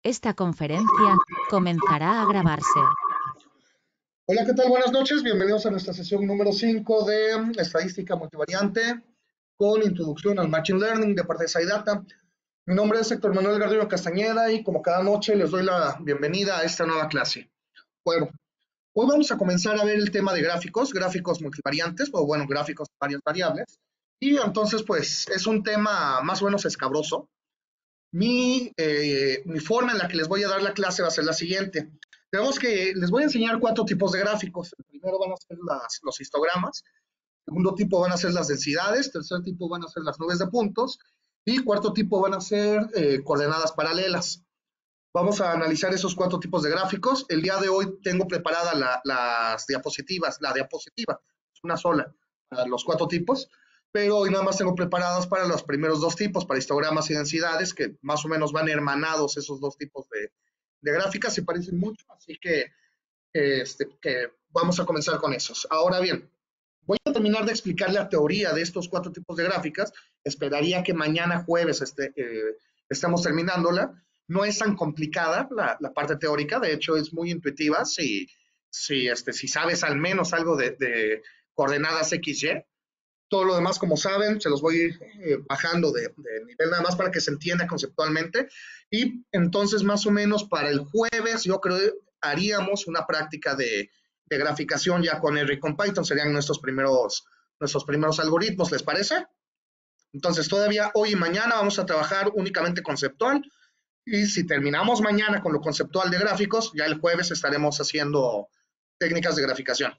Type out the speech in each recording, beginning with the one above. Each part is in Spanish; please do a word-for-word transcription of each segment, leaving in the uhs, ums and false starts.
Esta conferencia comenzará a grabarse. Hola, ¿qué tal? Buenas noches. Bienvenidos a nuestra sesión número cinco de Estadística Multivariante con introducción al Machine Learning de parte de SciData. Mi nombre es Héctor Manuel Garduño Castañeda y como cada noche les doy la bienvenida a esta nueva clase. Bueno, hoy vamos a comenzar a ver el tema de gráficos, gráficos multivariantes, o bueno, gráficos de varias variables. Y entonces, pues, es un tema más o menos escabroso. Mi, eh, mi forma en la que les voy a dar la clase va a ser la siguiente. Tenemos que, les voy a enseñar cuatro tipos de gráficos. El primero van a ser las, los histogramas, segundo tipo van a ser las densidades, tercer tipo van a ser las nubes de puntos y cuarto tipo van a ser eh, coordenadas paralelas. Vamos a analizar esos cuatro tipos de gráficos. El día de hoy tengo preparada la, las diapositivas, la diapositiva, es una sola, para los cuatro tipos, pero hoy nada más tengo preparadas para los primeros dos tipos, para histogramas y densidades, que más o menos van hermanados esos dos tipos de, de gráficas, se parecen mucho, así que, este, que vamos a comenzar con esos. Ahora bien, voy a terminar de explicar la teoría de estos cuatro tipos de gráficas. Esperaría que mañana jueves este, eh, estemos terminándola. No es tan complicada la, la, parte teórica, de hecho es muy intuitiva si, si, este, si sabes al menos algo de, de coordenadas equis y. Todo lo demás, como saben, se los voy a ir eh, bajando de, de nivel nada más para que se entienda conceptualmente. Y entonces, más o menos para el jueves, yo creo haríamos una práctica de, de graficación ya con R y con Python. Serían nuestros primeros, nuestros primeros algoritmos, ¿les parece? Entonces, todavía hoy y mañana vamos a trabajar únicamente conceptual. Y si terminamos mañana con lo conceptual de gráficos, ya el jueves estaremos haciendo técnicas de graficación.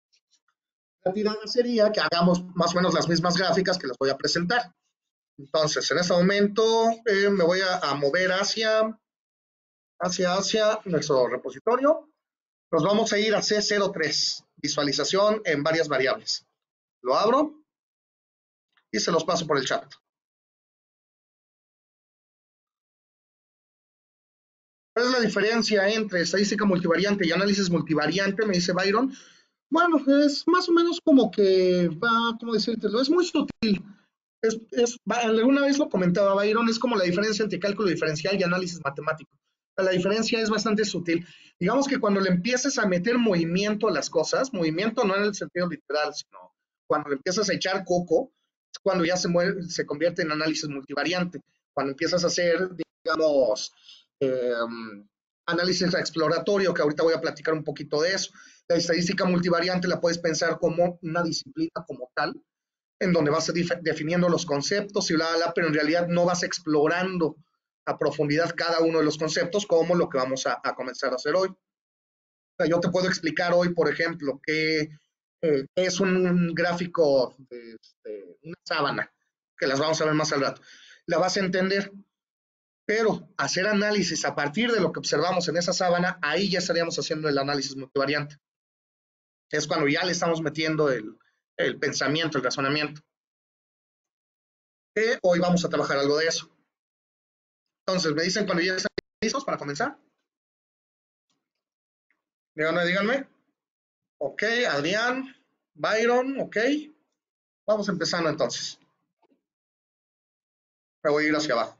La tirada sería que hagamos más o menos las mismas gráficas que les voy a presentar. Entonces, en este momento eh, me voy a, a mover hacia, hacia, hacia nuestro repositorio. Nos vamos a ir a C cero tres, visualización en varias variables. Lo abro y se los paso por el chat. ¿Cuál es la diferencia entre estadística multivariante y análisis multivariante? Me dice Byron. Bueno, es más o menos como que va, ¿cómo decírtelo? Es muy sutil. Es, es, alguna vez lo comentaba Byron, es como la diferencia entre cálculo diferencial y análisis matemático. La diferencia es bastante sutil. Digamos que cuando le empieces a meter movimiento a las cosas, movimiento no en el sentido literal, sino cuando le empiezas a echar coco, es cuando ya se, mueve, se convierte en análisis multivariante. Cuando empiezas a hacer, digamos, eh, análisis exploratorio, que ahorita voy a platicar un poquito de eso. La estadística multivariante la puedes pensar como una disciplina como tal, en donde vas definiendo los conceptos y bla, bla, bla, pero en realidad no vas explorando a profundidad cada uno de los conceptos como lo que vamos a, a comenzar a hacer hoy. O sea, yo te puedo explicar hoy, por ejemplo, qué eh, es un gráfico de, de una sábana, que las vamos a ver más al rato. La vas a entender, pero hacer análisis a partir de lo que observamos en esa sábana, ahí ya estaríamos haciendo el análisis multivariante. Es cuando ya le estamos metiendo el, el pensamiento, el razonamiento. Que hoy vamos a trabajar algo de eso. Entonces, me dicen cuando ya están listos para comenzar. Díganme, díganme. Ok, Adrián, Byron, ok. Vamos empezando entonces. Me voy a ir hacia abajo.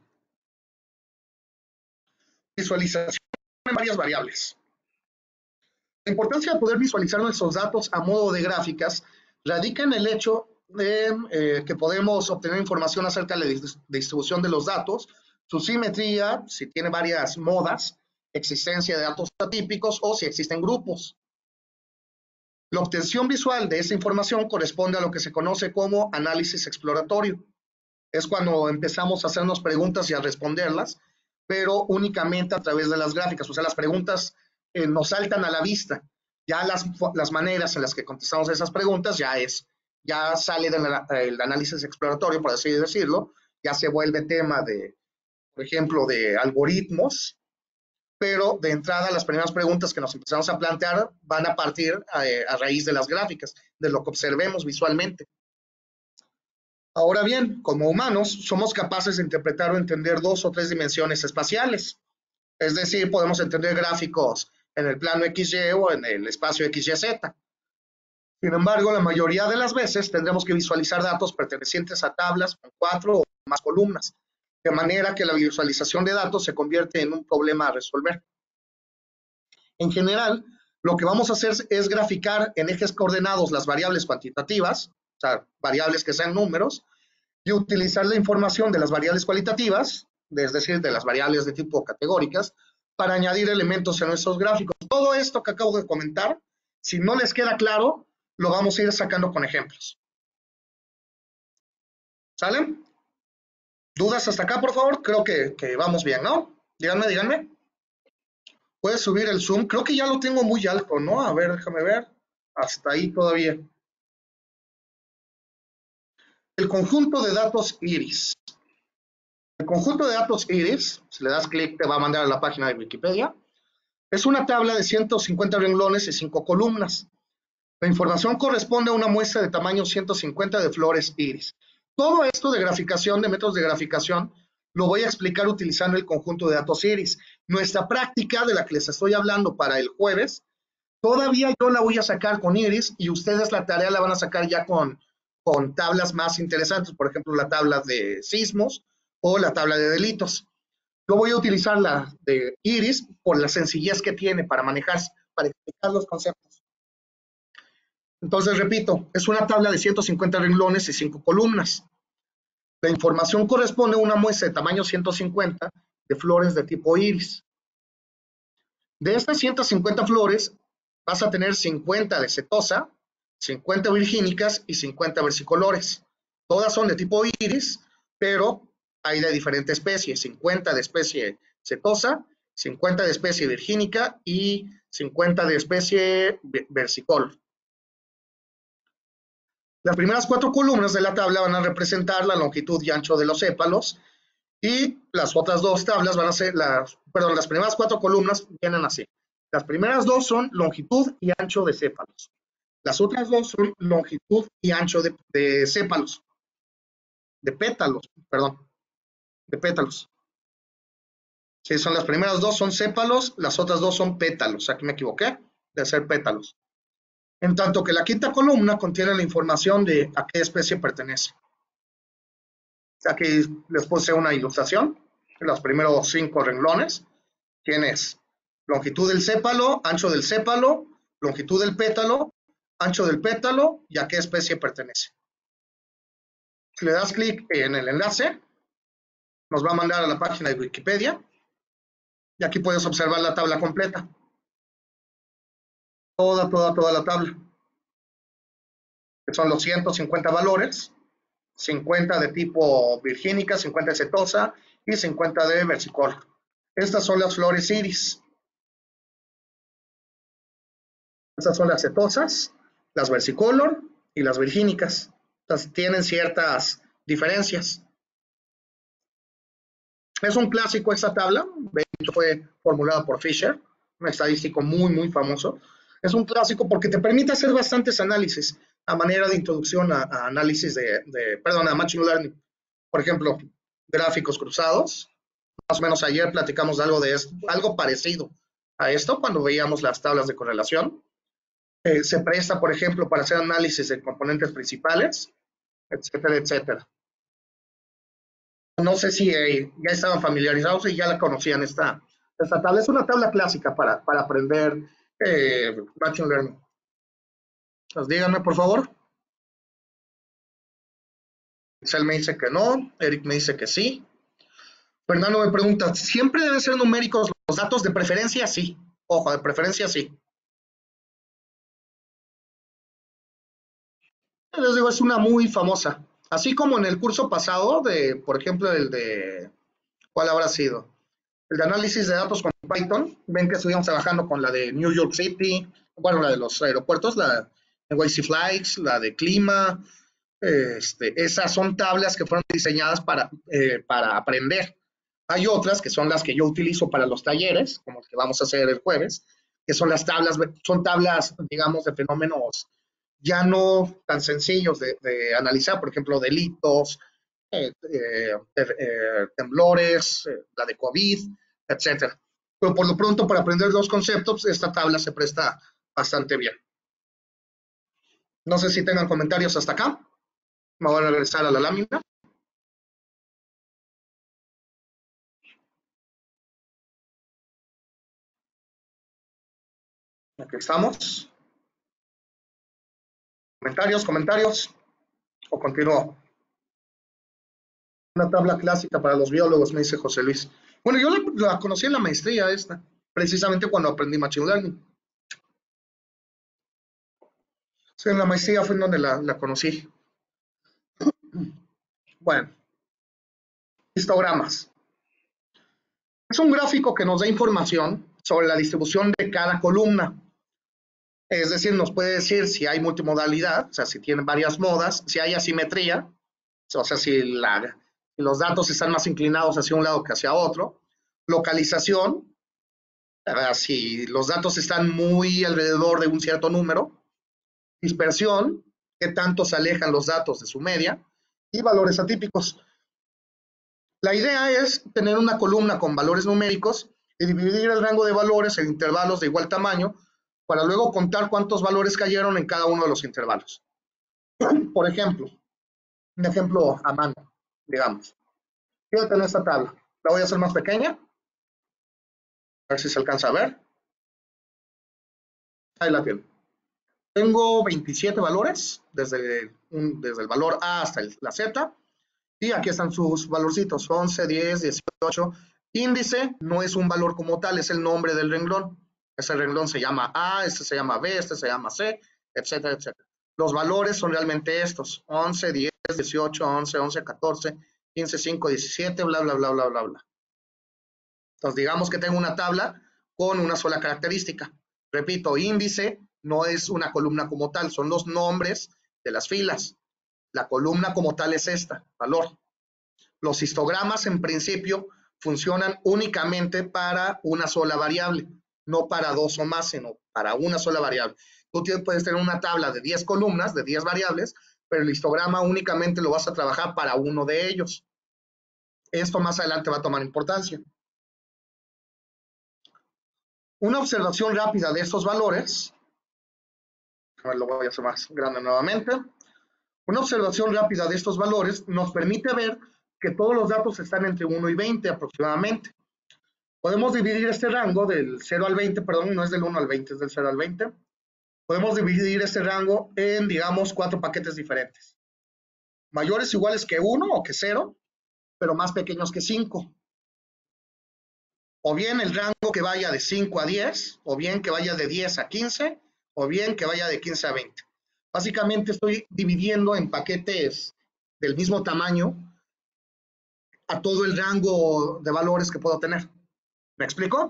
Visualización en varias variables. La importancia de poder visualizar nuestros datos a modo de gráficas radica en el hecho de eh, que podemos obtener información acerca de la distribución de los datos, su simetría, si tiene varias modas, existencia de datos atípicos o si existen grupos. La obtención visual de esa información corresponde a lo que se conoce como análisis exploratorio. Es cuando empezamos a hacernos preguntas y a responderlas, pero únicamente a través de las gráficas. O sea, las preguntas eh, nos saltan a la vista. Ya las, las maneras en las que contestamos esas preguntas ya es, ya sale del análisis exploratorio, por así decirlo, ya se vuelve tema de, por ejemplo, de algoritmos, pero de entrada las primeras preguntas que nos empezamos a plantear van a partir a, a raíz de las gráficas, de lo que observemos visualmente. Ahora bien, como humanos, somos capaces de interpretar o entender dos o tres dimensiones espaciales. Es decir, podemos entender gráficos en el plano equis y o en el espacio equis y zeta. Sin embargo, la mayoría de las veces tendremos que visualizar datos pertenecientes a tablas con cuatro o más columnas. de manera que la visualización de datos se convierte en un problema a resolver. En general, lo que vamos a hacer es graficar en ejes coordenados las variables cuantitativas, o sea, variables que sean números, y utilizar la información de las variables cualitativas, es decir, de las variables de tipo categóricas, para añadir elementos en nuestros gráficos. Todo esto que acabo de comentar, si no les queda claro, lo vamos a ir sacando con ejemplos. ¿Sale? ¿Dudas hasta acá, por favor? Creo que, que vamos bien, ¿no? Díganme, díganme. ¿Puedes subir el zoom? Creo que ya lo tengo muy alto, ¿no? A ver, déjame ver. Hasta ahí todavía. El conjunto de datos iris. El conjunto de datos iris, si le das clic, te va a mandar a la página de Wikipedia. Es una tabla de ciento cincuenta renglones y cinco columnas. La información corresponde a una muestra de tamaño ciento cincuenta de flores iris. Todo esto de graficación, de métodos de graficación, lo voy a explicar utilizando el conjunto de datos iris. Nuestra práctica de la que les estoy hablando para el jueves, todavía yo la voy a sacar con iris y ustedes la tarea la van a sacar ya con, con tablas más interesantes, por ejemplo, la tabla de sismos o la tabla de delitos. Yo voy a utilizar la de iris por la sencillez que tiene para manejar, para explicar los conceptos. Entonces, repito, es una tabla de ciento cincuenta renglones y cinco columnas. La información corresponde a una muestra de tamaño ciento cincuenta de flores de tipo iris. De estas ciento cincuenta flores, vas a tener cincuenta de setosa, cincuenta virgínicas y cincuenta versicolores. Todas son de tipo iris, pero hay de diferente especie, cincuenta de especie setosa, cincuenta de especie virgínica y cincuenta de especie versicolor. Las primeras cuatro columnas de la tabla van a representar la longitud y ancho de los sépalos y las otras dos tablas van a ser, las, perdón, las primeras cuatro columnas vienen así. Las primeras dos son longitud y ancho de sépalos. Las otras dos son longitud y ancho de, de sépalos, de pétalos, perdón, de pétalos. Sí, son las primeras dos son sépalos, las otras dos son pétalos. Aquí me equivoqué, de ser pétalos. En tanto que la quinta columna contiene la información de a qué especie pertenece. Aquí les puse una ilustración. Los primeros cinco renglones. Tienes longitud del sépalo, ancho del sépalo, longitud del pétalo, ancho del pétalo y a qué especie pertenece. Si le das clic en el enlace, nos va a mandar a la página de Wikipedia y aquí puedes observar la tabla completa. Toda, toda, toda la tabla. Que son los ciento cincuenta valores, cincuenta de tipo virgínica, cincuenta de setosa y cincuenta de versicolor. Estas son las flores iris. Estas son las setosas, las versicolor y las virgínicas. Entonces, tienen ciertas diferencias. Es un clásico esta tabla. Fue formulada por Fisher, un estadístico muy, muy famoso. Es un clásico porque te permite hacer bastantes análisis a manera de introducción a, a análisis de, de, perdón, a Machine Learning. Por ejemplo, gráficos cruzados. Más o menos ayer platicamos de algo, de esto, algo parecido a esto cuando veíamos las tablas de correlación. Eh, se presta, por ejemplo, para hacer análisis de componentes principales, etcétera, etcétera. No sé si eh, ya estaban familiarizados y ya la conocían esta, esta tabla. Es una tabla clásica para, para aprender eh, Machine Learning. Entonces, díganme, por favor. Excel me dice que no, Eric me dice que sí. Fernando me pregunta, ¿siempre deben ser numéricos los datos? De preferencia, sí. Ojo, de preferencia, sí. Les digo, es una muy famosa. Así como en el curso pasado, de, por ejemplo, el de, ¿cuál habrá sido? El de análisis de datos con Python. Ven que estuvimos trabajando con la de New York City, bueno, la de los aeropuertos, la de N Y C Flights, la de clima. Este, esas son tablas que fueron diseñadas para, eh, para aprender. Hay otras que son las que yo utilizo para los talleres, como el que vamos a hacer el jueves, que son las tablas, son tablas, digamos, de fenómenos ya no tan sencillos de, de analizar, por ejemplo, delitos, eh, eh, eh, temblores, eh, la de COVID, etcétera. Pero por lo pronto, para aprender los conceptos, esta tabla se presta bastante bien. No sé si tengan comentarios hasta acá. Me voy a regresar a la lámina. Aquí estamos. Comentarios, comentarios. O continúo. Una tabla clásica para los biólogos, me dice José Luis. Bueno, yo la, la conocí en la maestría esta, precisamente cuando aprendí Machine Learning. Sí, en la maestría fue en donde la, la conocí. Bueno, histogramas. Es un gráfico que nos da información sobre la distribución de cada columna. Es decir, nos puede decir si hay multimodalidad, o sea, si tienen varias modas, si hay asimetría, o sea, si, la, si los datos están más inclinados hacia un lado que hacia otro. Localización, si los datos están muy alrededor de un cierto número. Dispersión, qué tanto se alejan los datos de su media. Y valores atípicos. La idea es tener una columna con valores numéricos y dividir el rango de valores en intervalos de igual tamaño para luego contar cuántos valores cayeron en cada uno de los intervalos. Por ejemplo, un ejemplo a mano, digamos. Quiero tener esta tabla. La voy a hacer más pequeña. A ver si se alcanza a ver. Ahí la tiene. Tengo veintisiete valores, desde, un, desde el valor A hasta el, la Z. Y aquí están sus valorcitos, once, diez, dieciocho. Índice no es un valor como tal, es el nombre del renglón. Ese renglón se llama A, este se llama B, este se llama C, etcétera, etcétera. Los valores son realmente estos, once, diez, dieciocho, once, once, catorce, quince, cinco, diecisiete, bla, bla, bla, bla, bla, bla. Entonces, digamos que tengo una tabla con una sola característica. Repito, índice no es una columna como tal, son los nombres de las filas. La columna como tal es esta, valor. Los histogramas en principio funcionan únicamente para una sola variable, no para dos o más, sino para una sola variable. Tú puedes tener una tabla de diez columnas, de diez variables, pero el histograma únicamente lo vas a trabajar para uno de ellos. Esto más adelante va a tomar importancia. Una observación rápida de estos valores, a ver, lo voy a hacer más grande nuevamente. Una observación rápida de estos valores nos permite ver que todos los datos están entre uno y veinte aproximadamente. Podemos dividir este rango del cero al veinte, perdón, no es del uno al veinte, es del cero al veinte. Podemos dividir este rango en, digamos, cuatro paquetes diferentes. Mayores iguales que uno o que cero, pero más pequeños que cinco. O bien el rango que vaya de cinco a diez, o bien que vaya de diez a quince, o bien que vaya de quince a veinte. Básicamente estoy dividiendo en paquetes del mismo tamaño a todo el rango de valores que puedo tener. ¿Me explico?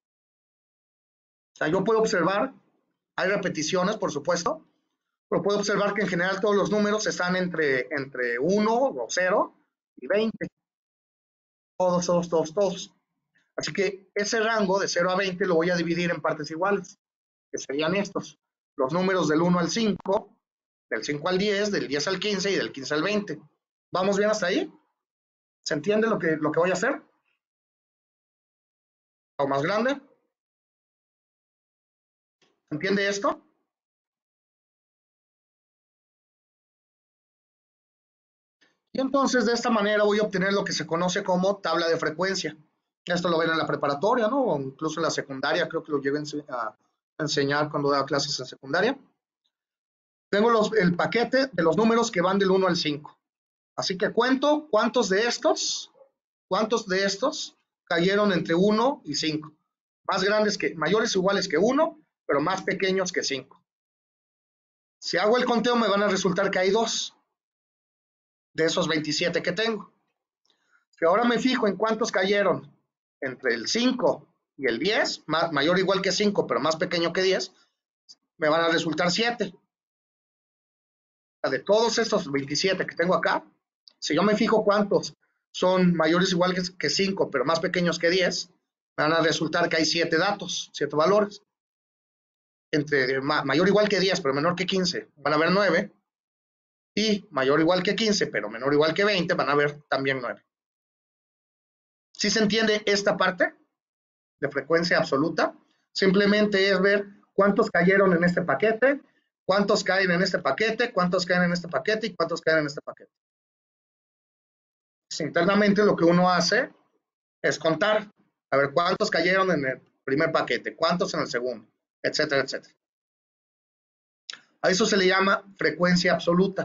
O sea, yo puedo observar, hay repeticiones, por supuesto, pero puedo observar que en general todos los números están entre, entre uno o cero y veinte. Todos, todos, todos, todos. Así que ese rango de cero a veinte lo voy a dividir en partes iguales, que serían estos. Los números del uno al cinco, del cinco al diez, del diez al quince y del quince al veinte. ¿Vamos bien hasta ahí? ¿Se entiende lo que, lo que voy a hacer? ¿O más grande? ¿Se entiende esto? Y entonces de esta manera voy a obtener lo que se conoce como tabla de frecuencia. Esto lo ven en la preparatoria, ¿no? O incluso en la secundaria, creo que lo lleven a enseñar cuando daba clases en secundaria. Tengo los, el paquete de los números que van del uno al cinco. Así que cuento cuántos de estos, cuántos de estos cayeron entre uno y cinco. Más grandes que, mayores o iguales que uno, pero más pequeños que cinco. Si hago el conteo me van a resultar que hay dos de esos veintisiete que tengo. Si ahora me fijo en cuántos cayeron entre el cinco y el diez, mayor o igual que cinco, pero más pequeño que diez, me van a resultar siete. De todos estos veintisiete que tengo acá, si yo me fijo cuántos son mayores o iguales que cinco, pero más pequeños que diez, me van a resultar que hay siete datos, siete valores. Entre mayor o igual que diez, pero menor que quince, van a haber nueve. Y mayor o igual que quince, pero menor o igual que veinte, van a haber también nueve. ¿Sí se entiende esta parte de frecuencia absoluta? Simplemente es ver cuántos cayeron en este paquete, cuántos caen en este paquete, cuántos caen en este paquete y cuántos caen en este paquete. Pues, internamente lo que uno hace es contar, a ver cuántos cayeron en el primer paquete, cuántos en el segundo, etcétera, etcétera. A eso se le llama frecuencia absoluta.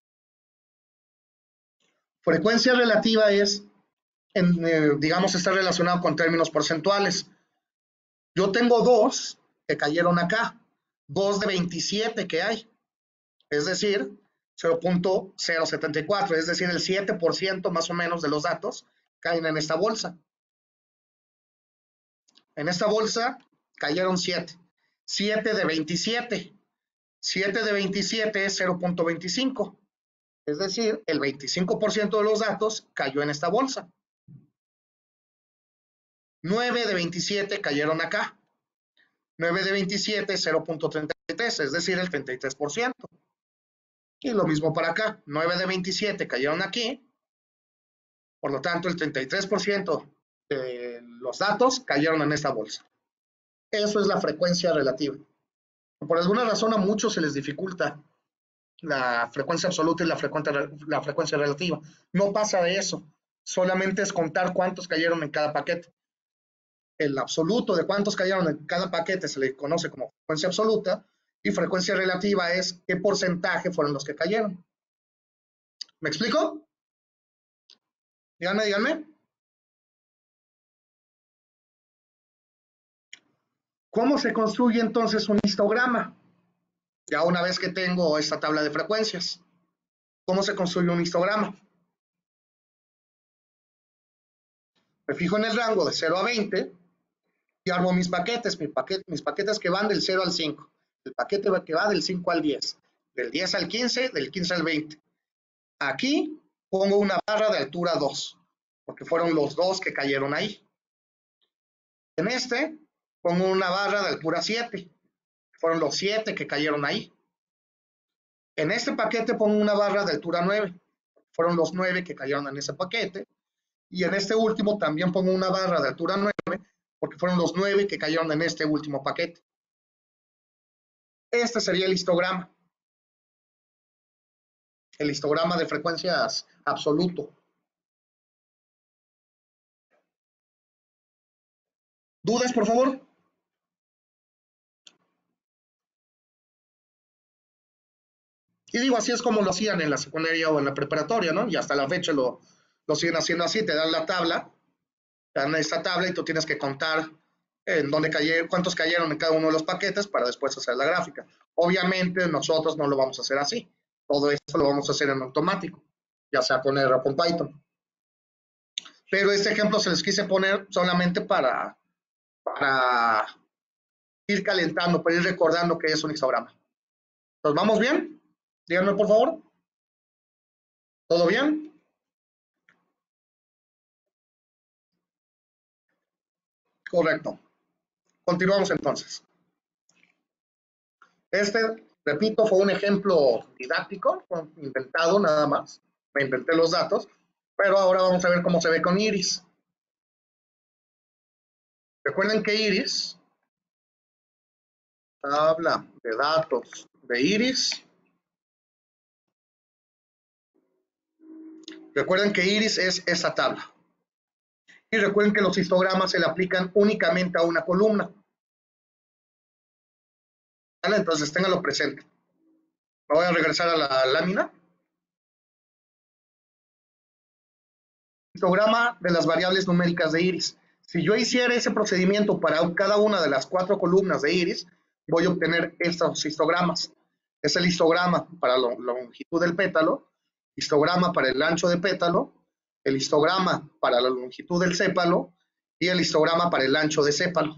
Frecuencia relativa es, en, eh, digamos, está relacionado con términos porcentuales. Yo tengo dos que cayeron acá, dos de veintisiete que hay, es decir, cero punto cero setenta y cuatro, es decir, el siete por ciento más o menos de los datos caen en esta bolsa. En esta bolsa cayeron siete. siete de veintisiete. siete de veintisiete es cero punto veinticinco. Es decir, el veinticinco por ciento de los datos cayó en esta bolsa. nueve de veintisiete cayeron acá. nueve de veintisiete es cero punto treinta y tres, es decir, el treinta y tres por ciento. Y lo mismo para acá. nueve de veintisiete cayeron aquí. Por lo tanto, el treinta y tres por ciento de los datos cayeron en esta bolsa. Eso es la frecuencia relativa. Por alguna razón a muchos se les dificulta la frecuencia absoluta y la frecuencia, la frecuencia relativa. No pasa de eso. Solamente es contar cuántos cayeron en cada paquete. El absoluto de cuántos cayeron en cada paquete se le conoce como frecuencia absoluta y frecuencia relativa es qué porcentaje fueron los que cayeron. ¿Me explico? Díganme, díganme. ¿Cómo se construye entonces un histograma? Ya una vez que tengo esta tabla de frecuencias, ¿cómo se construye un histograma? Me fijo en el rango de cero a veinte y armo mis paquetes, mis paquetes, mis paquetes que van del cero al cinco, el paquete que va del cinco al diez, del diez al quince, del quince al veinte. Aquí pongo una barra de altura dos, porque fueron los dos que cayeron ahí. En este pongo una barra de altura siete, fueron los siete que cayeron ahí. En este paquete pongo una barra de altura nueve, fueron los nueve que cayeron en ese paquete. Y en este último también pongo una barra de altura nueve, porque fueron los nueve que cayeron en este último paquete. Este sería el histograma. El histograma de frecuencias absoluto. ¿Dudas, por favor? Y digo, así es como lo hacían en la secundaria o en la preparatoria, ¿no? Y hasta la fecha lo, lo siguen haciendo así, te dan la tabla, te dan esta tabla y tú tienes que contar en dónde cayeron, cuántos cayeron en cada uno de los paquetes para después hacer la gráfica. Obviamente nosotros no lo vamos a hacer así, todo esto lo vamos a hacer en automático, ya sea con R o con Python. Pero este ejemplo se les quise poner solamente para, para ir calentando, para ir recordando que es un histograma. ¿Nos vamos bien? Díganme, por favor. ¿Todo bien? Correcto. Continuamos entonces. Este, repito, fue un ejemplo didáctico, inventado nada más. Me inventé los datos, pero ahora vamos a ver cómo se ve con Iris. Recuerden que Iris, tabla de datos de Iris. Recuerden que Iris es esta tabla. Y recuerden que los histogramas se le aplican únicamente a una columna. ¿Vale? Entonces, ténganlo presente. Me voy a regresar a la lámina. Histograma de las variables numéricas de Iris. Si yo hiciera ese procedimiento para cada una de las cuatro columnas de Iris, voy a obtener estos histogramas. Es el histograma para la longitud del pétalo, histograma para el ancho de pétalo, el histograma para la longitud del sépalo y el histograma para el ancho de sépalo.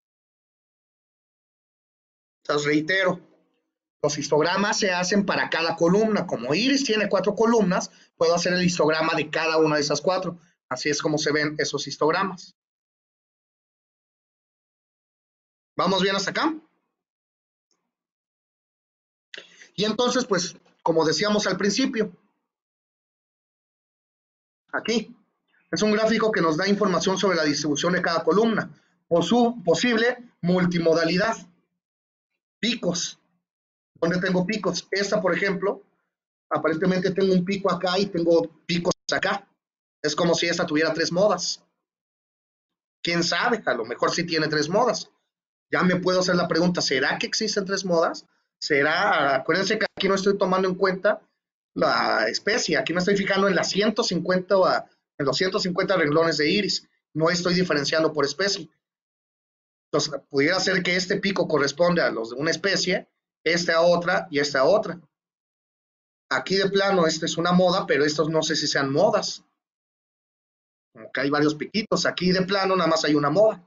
Entonces, reitero, los histogramas se hacen para cada columna. Como Iris tiene cuatro columnas, puedo hacer el histograma de cada una de esas cuatro. Así es como se ven esos histogramas. ¿Vamos bien hasta acá? Y entonces, pues, como decíamos al principio, aquí es un gráfico que nos da información sobre la distribución de cada columna por su posible multimodalidad. Picos. ¿Dónde tengo picos? Esta, por ejemplo, aparentemente tengo un pico acá y tengo picos acá. Es como si esta tuviera tres modas. ¿Quién sabe? A lo mejor sí tiene tres modas. ya me puedo hacer la pregunta, ¿será que existen tres modas? ¿Será? Acuérdense que aquí no estoy tomando en cuenta la especie, aquí me estoy fijando en las ciento cincuenta, en los ciento cincuenta renglones de iris, no estoy diferenciando por especie. Entonces, pudiera ser que este pico corresponde a los de una especie, este a otra y este a otra. Aquí de plano, esta es una moda, pero estos no sé si sean modas. Como que hay varios piquitos. Aquí de plano nada más hay una moda.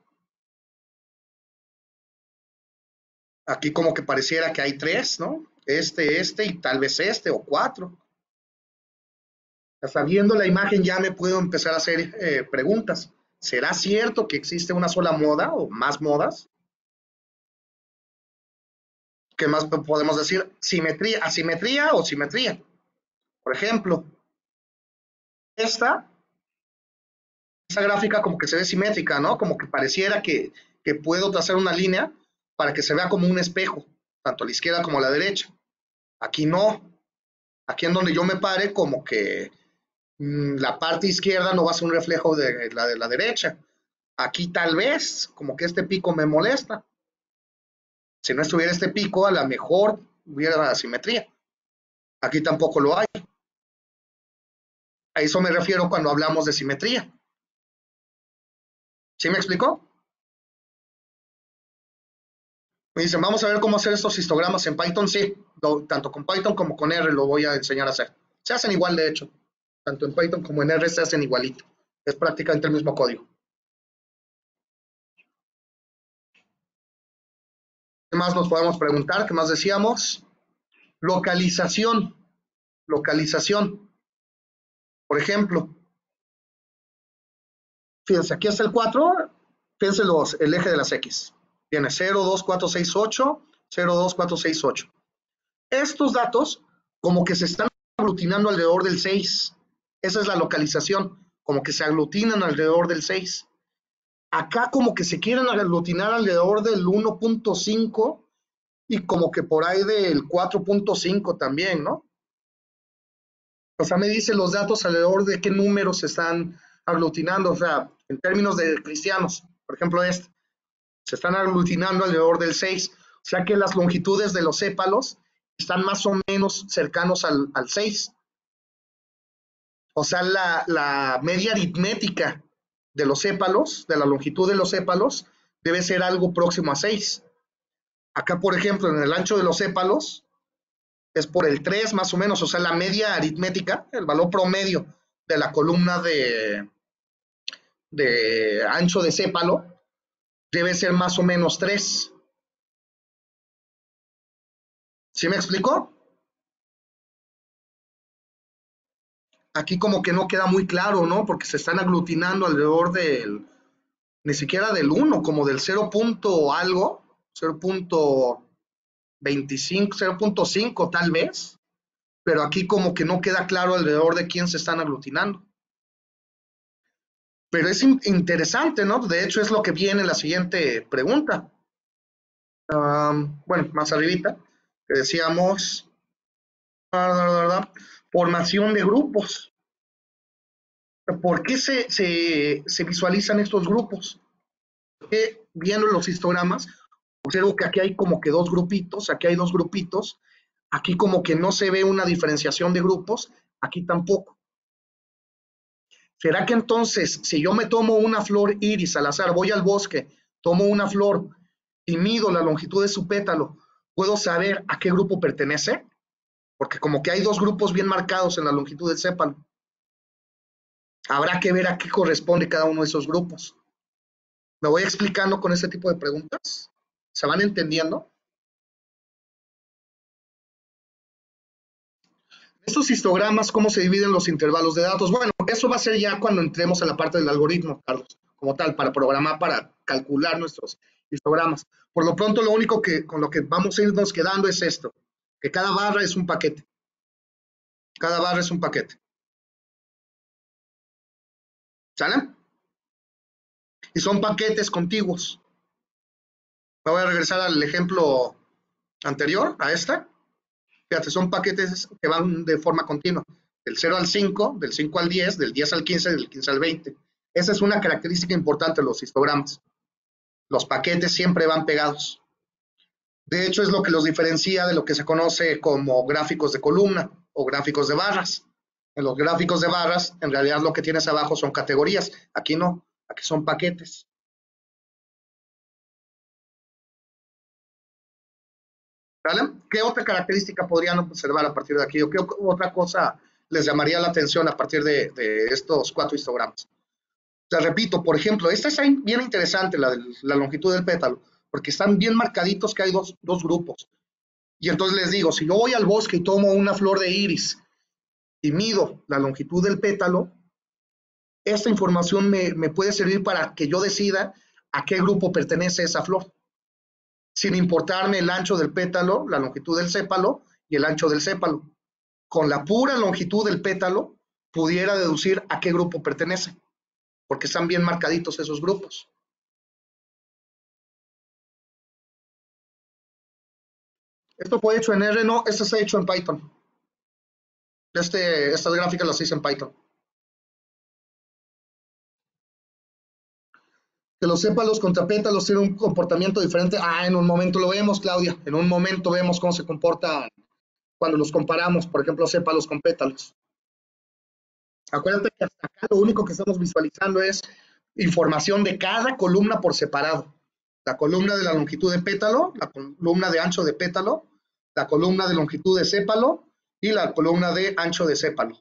Aquí como que pareciera que hay tres, ¿no? Este, este y tal vez este o cuatro. Hasta viendo la imagen ya me puedo empezar a hacer eh, preguntas. ¿Será cierto que existe una sola moda o más modas? ¿Qué más podemos decir? Simetría, asimetría o simetría. Por ejemplo, esta, esta gráfica como que se ve simétrica, ¿no? Como que pareciera que, que puedo trazar una línea para que se vea como un espejo, tanto a la izquierda como a la derecha. Aquí no. Aquí en donde yo me pare, como que mmm, la parte izquierda no va a ser un reflejo de la de la derecha. Aquí tal vez, como que este pico me molesta. Si no estuviera este pico, a lo mejor hubiera asimetría. Aquí tampoco lo hay. A eso me refiero cuando hablamos de simetría. ¿Sí me explicó? Me dicen, vamos a ver cómo hacer estos histogramas en Python. Sí, lo, tanto con Python como con R lo voy a enseñar a hacer. Se hacen igual, de hecho. Tanto en Python como en R se hacen igualito. Es prácticamente el mismo código. ¿Qué más nos podemos preguntar? ¿Qué más decíamos? Localización. Localización. Por ejemplo, fíjense, aquí está el cuatro. Fíjense los, el eje de las X. Tiene cero, dos, cuatro, seis, ocho, cero, dos, cuatro, seis, ocho. Estos datos como que se están aglutinando alrededor del seis. Esa es la localización, como que se aglutinan alrededor del seis. Acá como que se quieren aglutinar alrededor del uno punto cinco y como que por ahí del cuatro punto cinco también, ¿no? O sea, me dice los datos alrededor de qué números se están aglutinando, o sea, en términos de cristianos, por ejemplo, este, se están aglutinando alrededor del seis, o sea que las longitudes de los sépalos están más o menos cercanos al, al seis. O sea, la, la media aritmética de los sépalos, de la longitud de los sépalos, debe ser algo próximo a seis. Acá, por ejemplo, en el ancho de los sépalos, es por el tres más o menos, o sea, la media aritmética, el valor promedio de la columna de, de ancho de sépalo, debe ser más o menos tres. ¿Sí me explicó? Aquí como que no queda muy claro, ¿no? Porque se están aglutinando alrededor del, ni siquiera del uno, como del cero punto algo, cero punto veinticinco, cero punto cinco tal vez, pero aquí como que no queda claro alrededor de quién se están aglutinando. Pero es in interesante, ¿no? De hecho, es lo que viene en la siguiente pregunta. Um, bueno, más arribita, que decíamos, formación de grupos. ¿Por qué se, se, se visualizan estos grupos? Porque viendo los histogramas, observo que aquí hay como que dos grupitos, aquí hay dos grupitos, aquí como que no se ve una diferenciación de grupos, aquí tampoco. ¿Será que entonces, si yo me tomo una flor iris al azar, voy al bosque, tomo una flor y mido la longitud de su pétalo, ¿puedo saber a qué grupo pertenece? Porque como que hay dos grupos bien marcados en la longitud del sépalo. Habrá que ver a qué corresponde cada uno de esos grupos. ¿Me voy explicando con este tipo de preguntas? ¿Se van entendiendo? Estos histogramas, ¿cómo se dividen los intervalos de datos? Bueno, eso va a ser ya cuando entremos a la parte del algoritmo, Carlos, como tal, para programar, para calcular nuestros histogramas. Por lo pronto, lo único que con lo que vamos a irnos quedando es esto, que cada barra es un paquete. Cada barra es un paquete. ¿Sale? Y son paquetes contiguos. Me voy a regresar al ejemplo anterior, a esta. Fíjate, son paquetes que van de forma continua, del cero al cinco, del cinco al diez, del diez al quince, del quince al veinte. Esa es una característica importante de los histogramas. Los paquetes siempre van pegados. De hecho, es lo que los diferencia de lo que se conoce como gráficos de columna o gráficos de barras. En los gráficos de barras, en realidad lo que tienes abajo son categorías. Aquí no, aquí son paquetes. ¿Vale? ¿Qué otra característica podrían observar a partir de aquí? ¿O qué otra cosa les llamaría la atención a partir de, de estos cuatro histogramas? O sea, repito, por ejemplo, esta es bien interesante, la, de, la longitud del pétalo, porque están bien marcaditos que hay dos, dos grupos. Y entonces les digo, si yo voy al bosque y tomo una flor de iris y mido la longitud del pétalo, esta información me, me puede servir para que yo decida a qué grupo pertenece esa flor, sin importarme el ancho del pétalo, la longitud del sépalo y el ancho del sépalo. Con la pura longitud del pétalo, pudiera deducir a qué grupo pertenece, porque están bien marcaditos esos grupos. Esto fue hecho en R, no, esto está hecho en Python. Este, estas gráficas las hice en Python. Que los sépalos contra pétalos tienen un comportamiento diferente. Ah, en un momento lo vemos, Claudia. En un momento vemos cómo se comporta cuando los comparamos, por ejemplo, sépalos con pétalos. Acuérdate que hasta acá lo único que estamos visualizando es información de cada columna por separado. La columna de la longitud de pétalo, la columna de ancho de pétalo, la columna de longitud de sépalo y la columna de ancho de sépalo.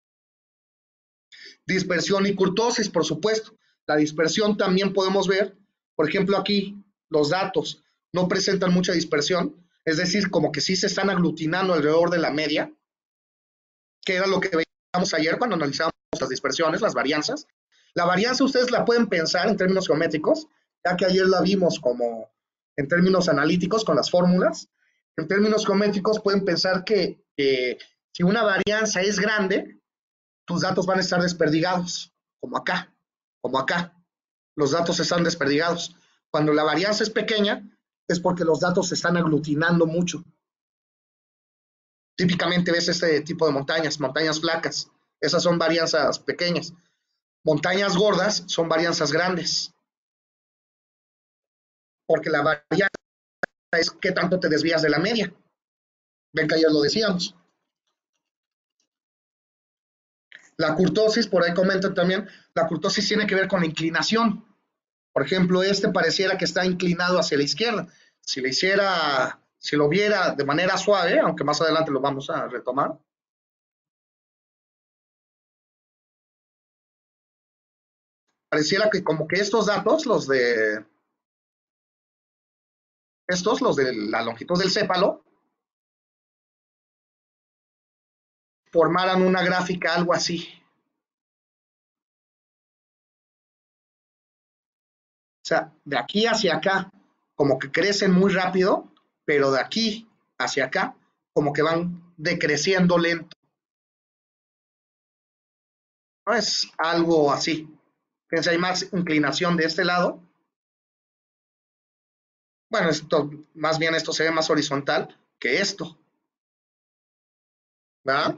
Dispersión y curtosis, por supuesto. La dispersión también podemos ver, por ejemplo, aquí los datos no presentan mucha dispersión, es decir, como que sí se están aglutinando alrededor de la media, que era lo que veíamos ayer cuando analizamos las dispersiones, las varianzas. La varianza ustedes la pueden pensar en términos geométricos, ya que ayer la vimos como en términos analíticos con las fórmulas. En términos geométricos pueden pensar que eh, si una varianza es grande, tus datos van a estar desperdigados, como acá, como acá. Los datos están desperdigados. Cuando la varianza es pequeña, es porque los datos se están aglutinando mucho. Típicamente ves este tipo de montañas, montañas flacas. Esas son varianzas pequeñas. Montañas gordas son varianzas grandes. Porque la varianza es qué tanto te desvías de la media. Ven que ayer lo decíamos. La curtosis, por ahí comentan también, la curtosis tiene que ver con la inclinación. Por ejemplo, este pareciera que está inclinado hacia la izquierda. Si lo hiciera, si lo viera de manera suave, aunque más adelante lo vamos a retomar, pareciera que como que estos datos, los de estos, los de la longitud del sépalo, formaran una gráfica algo así. O sea, de aquí hacia acá, como que crecen muy rápido, pero de aquí hacia acá, como que van decreciendo lento. No es algo así. Fíjense, hay más inclinación de este lado. Bueno, esto, más bien esto se ve más horizontal que esto. ¿Verdad?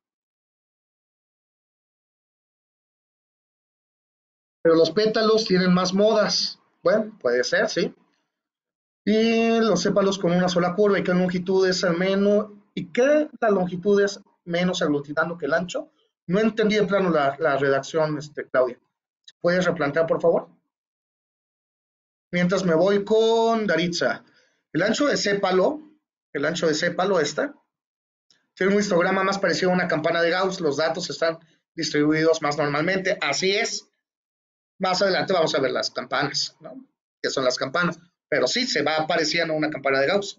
Pero los pétalos tienen más modas. Bueno, puede ser, sí. Y los sépalos con una sola curva y qué longitud es al menos, y qué la longitud es menos aglutinando que el ancho. No entendí en plano la, la redacción, este, Claudia. ¿Puedes replantear, por favor? Mientras me voy con Daritza. El ancho de sépalo, el ancho de sépalo esta, tiene un histograma más parecido a una campana de Gauss. Los datos están distribuidos más normalmente. Así es. Más adelante vamos a ver las campanas, ¿no? ¿Qué son las campanas? Pero sí, se va apareciendo una campana de Gauss.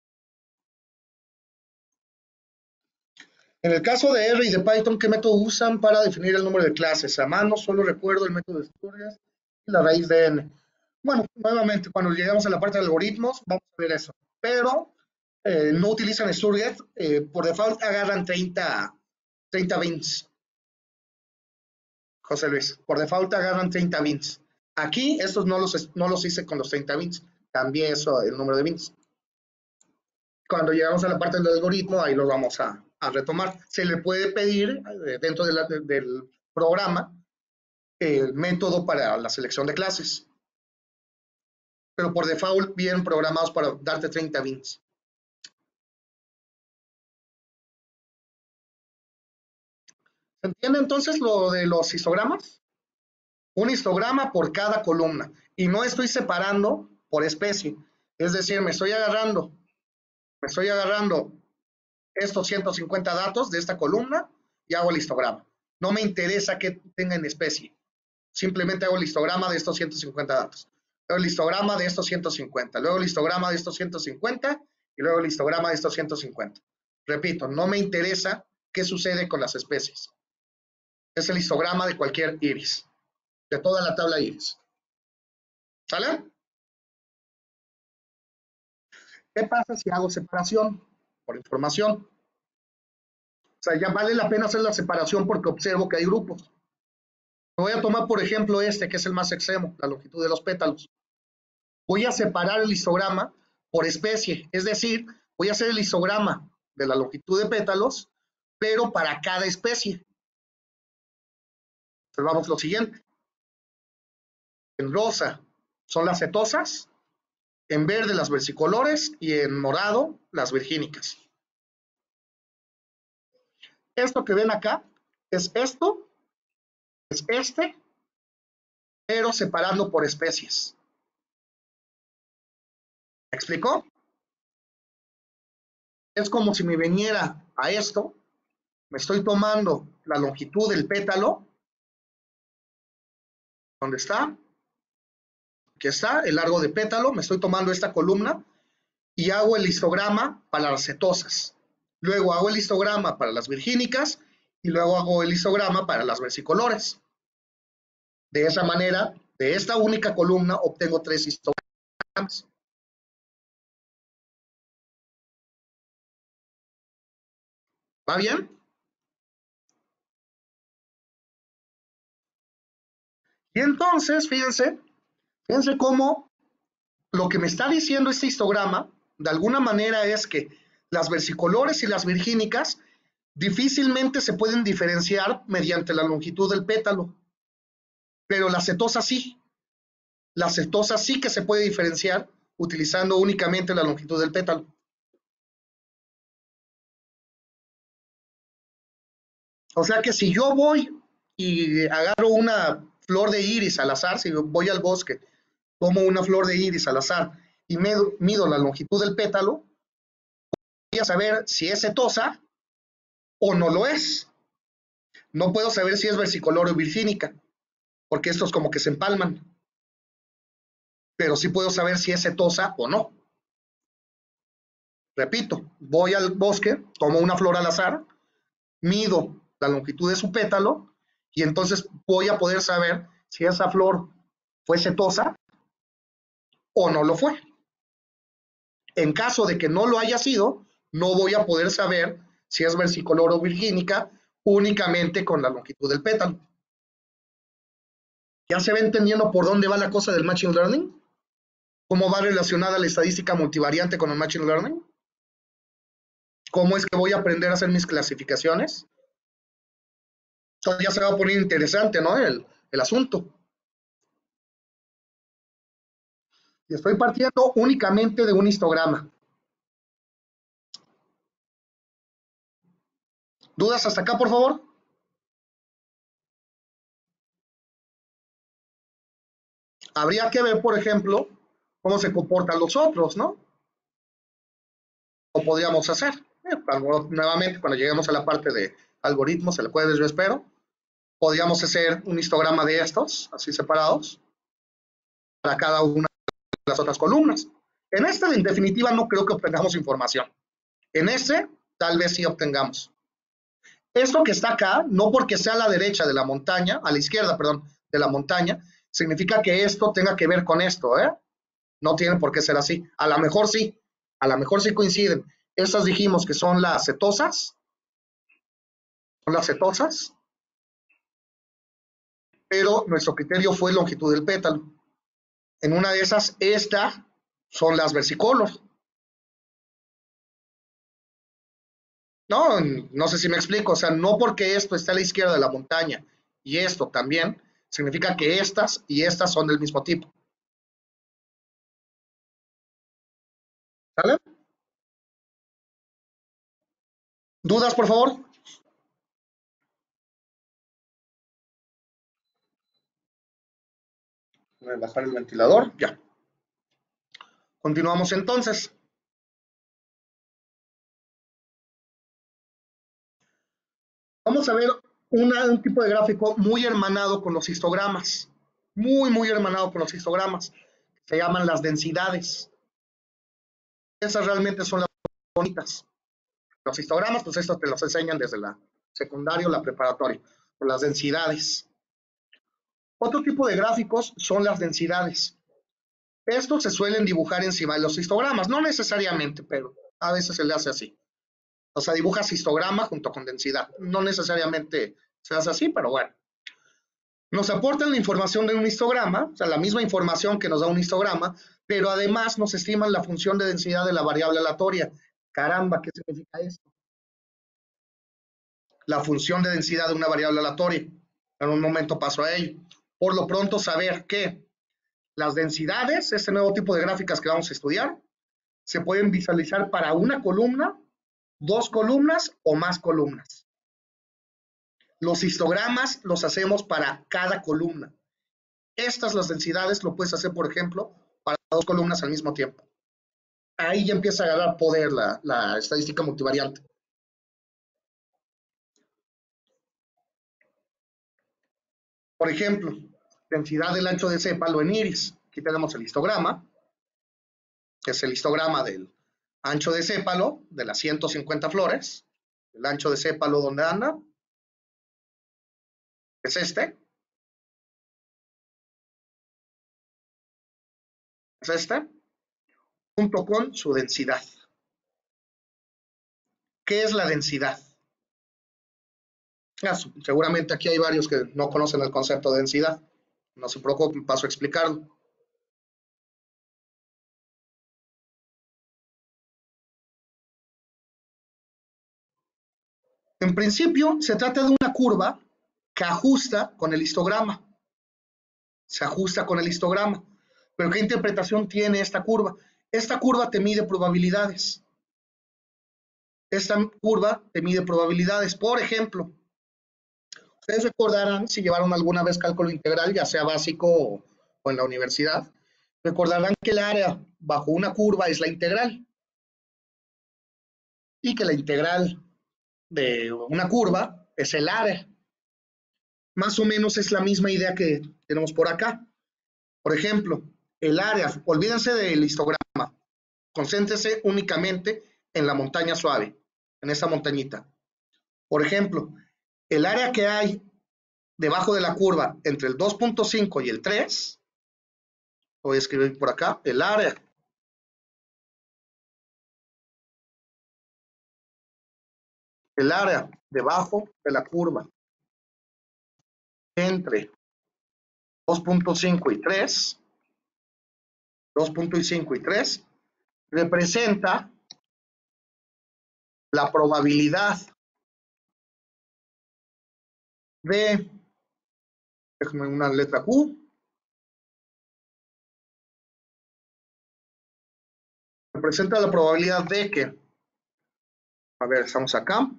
En el caso de R y de Python, ¿qué método usan para definir el número de clases? A mano solo recuerdo el método de Sturgeon y la raíz de n. Bueno, nuevamente, cuando llegamos a la parte de algoritmos, vamos a ver eso. Pero eh, no utilizan Sturgeon, eh, por default agarran treinta, treinta bins. José Luis, por default agarran treinta bins. Aquí estos no los, no los hice con los treinta bins, cambié eso, el número de bins. Cuando llegamos a la parte del algoritmo, ahí lo vamos a, a retomar. Se le puede pedir eh, dentro de la, de, del programa el método para la selección de clases. pero por default vienen programados para darte treinta bits. ¿Se entiende entonces lo de los histogramas? Un histograma por cada columna, y no estoy separando por especie, es decir, me estoy agarrando, me estoy agarrando estos ciento cincuenta datos de esta columna y hago el histograma. No me interesa que tenga en especie, simplemente hago el histograma de estos ciento cincuenta datos. Luego el histograma de estos ciento cincuenta, luego el histograma de estos ciento cincuenta y luego el histograma de estos ciento cincuenta. Repito, no me interesa qué sucede con las especies. Es el histograma de cualquier iris, de toda la tabla iris. ¿Sale? ¿Qué pasa si hago separación por información? O sea, ya vale la pena hacer la separación porque observo que hay grupos. Voy a tomar, por ejemplo, este, que es el más extremo, la longitud de los pétalos. Voy a separar el histograma por especie, es decir, voy a hacer el histograma de la longitud de pétalos, pero para cada especie. Observamos lo siguiente. En rosa son las setosas, en verde las versicolores y en morado las virgínicas. Esto que ven acá es esto, es este, pero separando por especies. ¿Me explicó? Es como si me viniera a esto, me estoy tomando la longitud del pétalo, ¿dónde está? Aquí está, el largo de pétalo, me estoy tomando esta columna y hago el histograma para las setosas. Luego hago el histograma para las virgínicas y luego hago el histograma para las versicolores. De esa manera, de esta única columna obtengo tres histogramas. ¿Va bien? Y entonces, fíjense, fíjense cómo lo que me está diciendo este histograma, de alguna manera, es que las versicolores y las virgínicas difícilmente se pueden diferenciar mediante la longitud del pétalo, pero la setosa sí. La setosa sí que se puede diferenciar utilizando únicamente la longitud del pétalo. O sea que si yo voy y agarro una flor de iris al azar, si voy al bosque, tomo una flor de iris al azar y mido, mido la longitud del pétalo, voy a saber si es setosa o no lo es. No puedo saber si es versicolor o virgínica, porque estos como que se empalman. Pero sí puedo saber si es setosa o no. Repito, voy al bosque, tomo una flor al azar, mido la longitud de su pétalo y entonces voy a poder saber si esa flor fue setosa o no lo fue. En caso de que no lo haya sido, no voy a poder saber si es versicolor o virgínica únicamente con la longitud del pétalo. ¿Ya se va entendiendo por dónde va la cosa del Machine Learning? ¿Cómo va relacionada la estadística multivariante con el Machine Learning? ¿Cómo es que voy a aprender a hacer mis clasificaciones? Entonces ya se va a poner interesante, ¿no? El, el asunto. Y estoy partiendo únicamente de un histograma. ¿Dudas hasta acá, por favor? Habría que ver, por ejemplo, cómo se comportan los otros, ¿no? O podríamos hacer. Eh, nuevamente, cuando lleguemos a la parte de algoritmos, el jueves yo espero, podríamos hacer un histograma de estos, así separados, para cada una de las otras columnas. En este, en definitiva, no creo que obtengamos información. En este, tal vez sí obtengamos. Esto que está acá, no porque sea a la derecha de la montaña, a la izquierda, perdón, de la montaña, significa que esto tenga que ver con esto, ¿eh? No tiene por qué ser así. A lo mejor sí, a lo mejor sí coinciden. Estas dijimos que son las setosas, son las setosas, pero nuestro criterio fue longitud del pétalo. En una de esas, esta son las versicolor. No, no sé si me explico, o sea, no porque esto está a la izquierda de la montaña y esto también, significa que estas y estas son del mismo tipo. ¿Sale? ¿Dudas, por favor? Voy a bajar el ventilador, ya. Continuamos entonces. Vamos a ver una, un tipo de gráfico muy hermanado con los histogramas. Muy, muy hermanado con los histogramas. Se llaman las densidades. Esas realmente son las bonitas. Los histogramas, pues esto te los enseñan desde la secundaria o la preparatoria. Las densidades. Otro tipo de gráficos son las densidades. Estos se suelen dibujar encima de los histogramas, no necesariamente, pero a veces se le hace así. O sea, dibujas histograma junto con densidad. No necesariamente se hace así, pero bueno. Nos aportan la información de un histograma, o sea, la misma información que nos da un histograma, pero además nos estiman la función de densidad de la variable aleatoria. Caramba, ¿qué significa esto? La función de densidad de una variable aleatoria. En un momento paso a ello. Por lo pronto, saber que las densidades, este nuevo tipo de gráficas que vamos a estudiar, se pueden visualizar para una columna, dos columnas o más columnas. Los histogramas los hacemos para cada columna. Estas, las densidades, lo puedes hacer, por ejemplo, para dos columnas al mismo tiempo. Ahí ya empieza a ganar poder la, la estadística multivariante. Por ejemplo, densidad del ancho de sépalo en iris. Aquí tenemos el histograma, que es el histograma del ancho de sépalo de las ciento cincuenta flores. El ancho de sépalo donde anda es este. Es este. Junto con su densidad. ¿Qué es la densidad? Ah, seguramente aquí hay varios que no conocen el concepto de densidad. No se preocupen, paso a explicarlo. En principio, se trata de una curva que ajusta con el histograma. Se ajusta con el histograma. Pero ¿qué interpretación tiene esta curva? Esta curva te mide probabilidades. Esta curva te mide probabilidades. Por ejemplo, ustedes recordarán, si llevaron alguna vez cálculo integral, ya sea básico o, o en la universidad, recordarán que el área bajo una curva es la integral. Y que la integral de una curva es el área. Más o menos es la misma idea que tenemos por acá. Por ejemplo, el área, olvídense del histograma, concéntrese únicamente en la montaña suave, en esa montañita. Por ejemplo, el área que hay debajo de la curva entre el dos punto cinco y el tres, voy a escribir por acá, el área el área debajo de la curva entre dos punto cinco y tres, dos punto cinco y tres, representa la probabilidad de, déjame una letra Q, representa la probabilidad de que, a ver, estamos acá,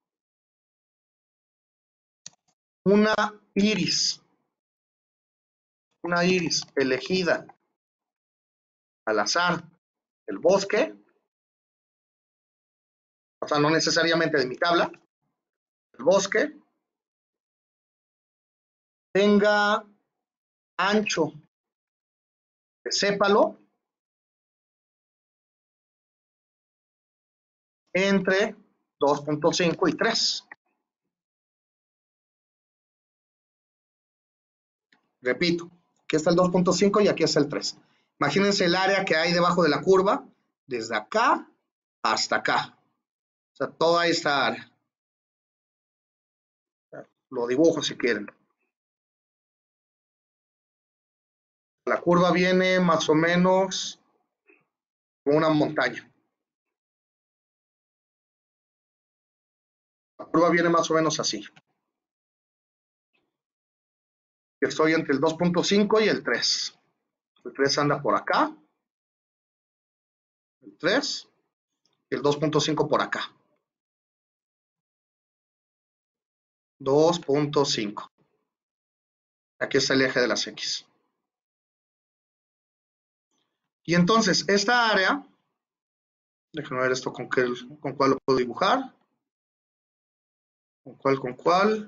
una iris, una iris elegida al azar del bosque, o sea, no necesariamente de mi tabla, el bosque, tenga ancho de sépalo entre dos punto cinco y tres. Repito, aquí está el dos punto cinco y aquí está el tres. Imagínense el área que hay debajo de la curva, desde acá hasta acá. O sea, toda esta área. Lo dibujo si quieren. La curva viene más o menos como una montaña. La curva viene más o menos así. Estoy entre el dos punto cinco y el tres. El tres anda por acá. el tres y el dos punto cinco por acá. dos punto cinco. Aquí está el eje de las X. Y entonces, esta área, déjenme ver esto con, qué, con cuál lo puedo dibujar. ¿Con cuál, con cuál?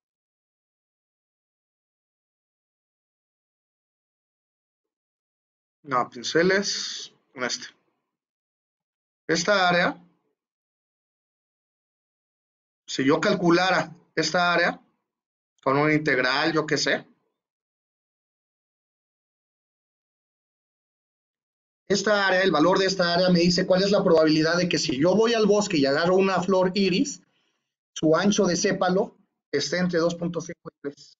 No, pinceles, con este. Esta área, si yo calculara esta área con una integral, yo qué sé, esta área, el valor de esta área me dice cuál es la probabilidad de que si yo voy al bosque y agarro una flor iris, su ancho de sépalo esté entre dos punto cinco y tres.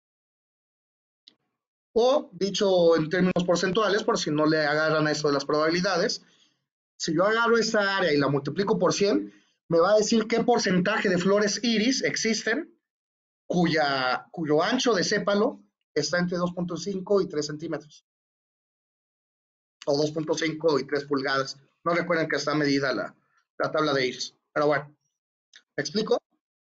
O, dicho en términos porcentuales, por si no le agarran a eso de las probabilidades, si yo agarro esta área y la multiplico por cien, me va a decir qué porcentaje de flores iris existen cuya, cuyo ancho de sépalo está entre dos punto cinco y tres centímetros. O dos punto cinco y tres pulgadas. No recuerden que está medida la, la tabla de iris. Pero bueno, ¿me explico?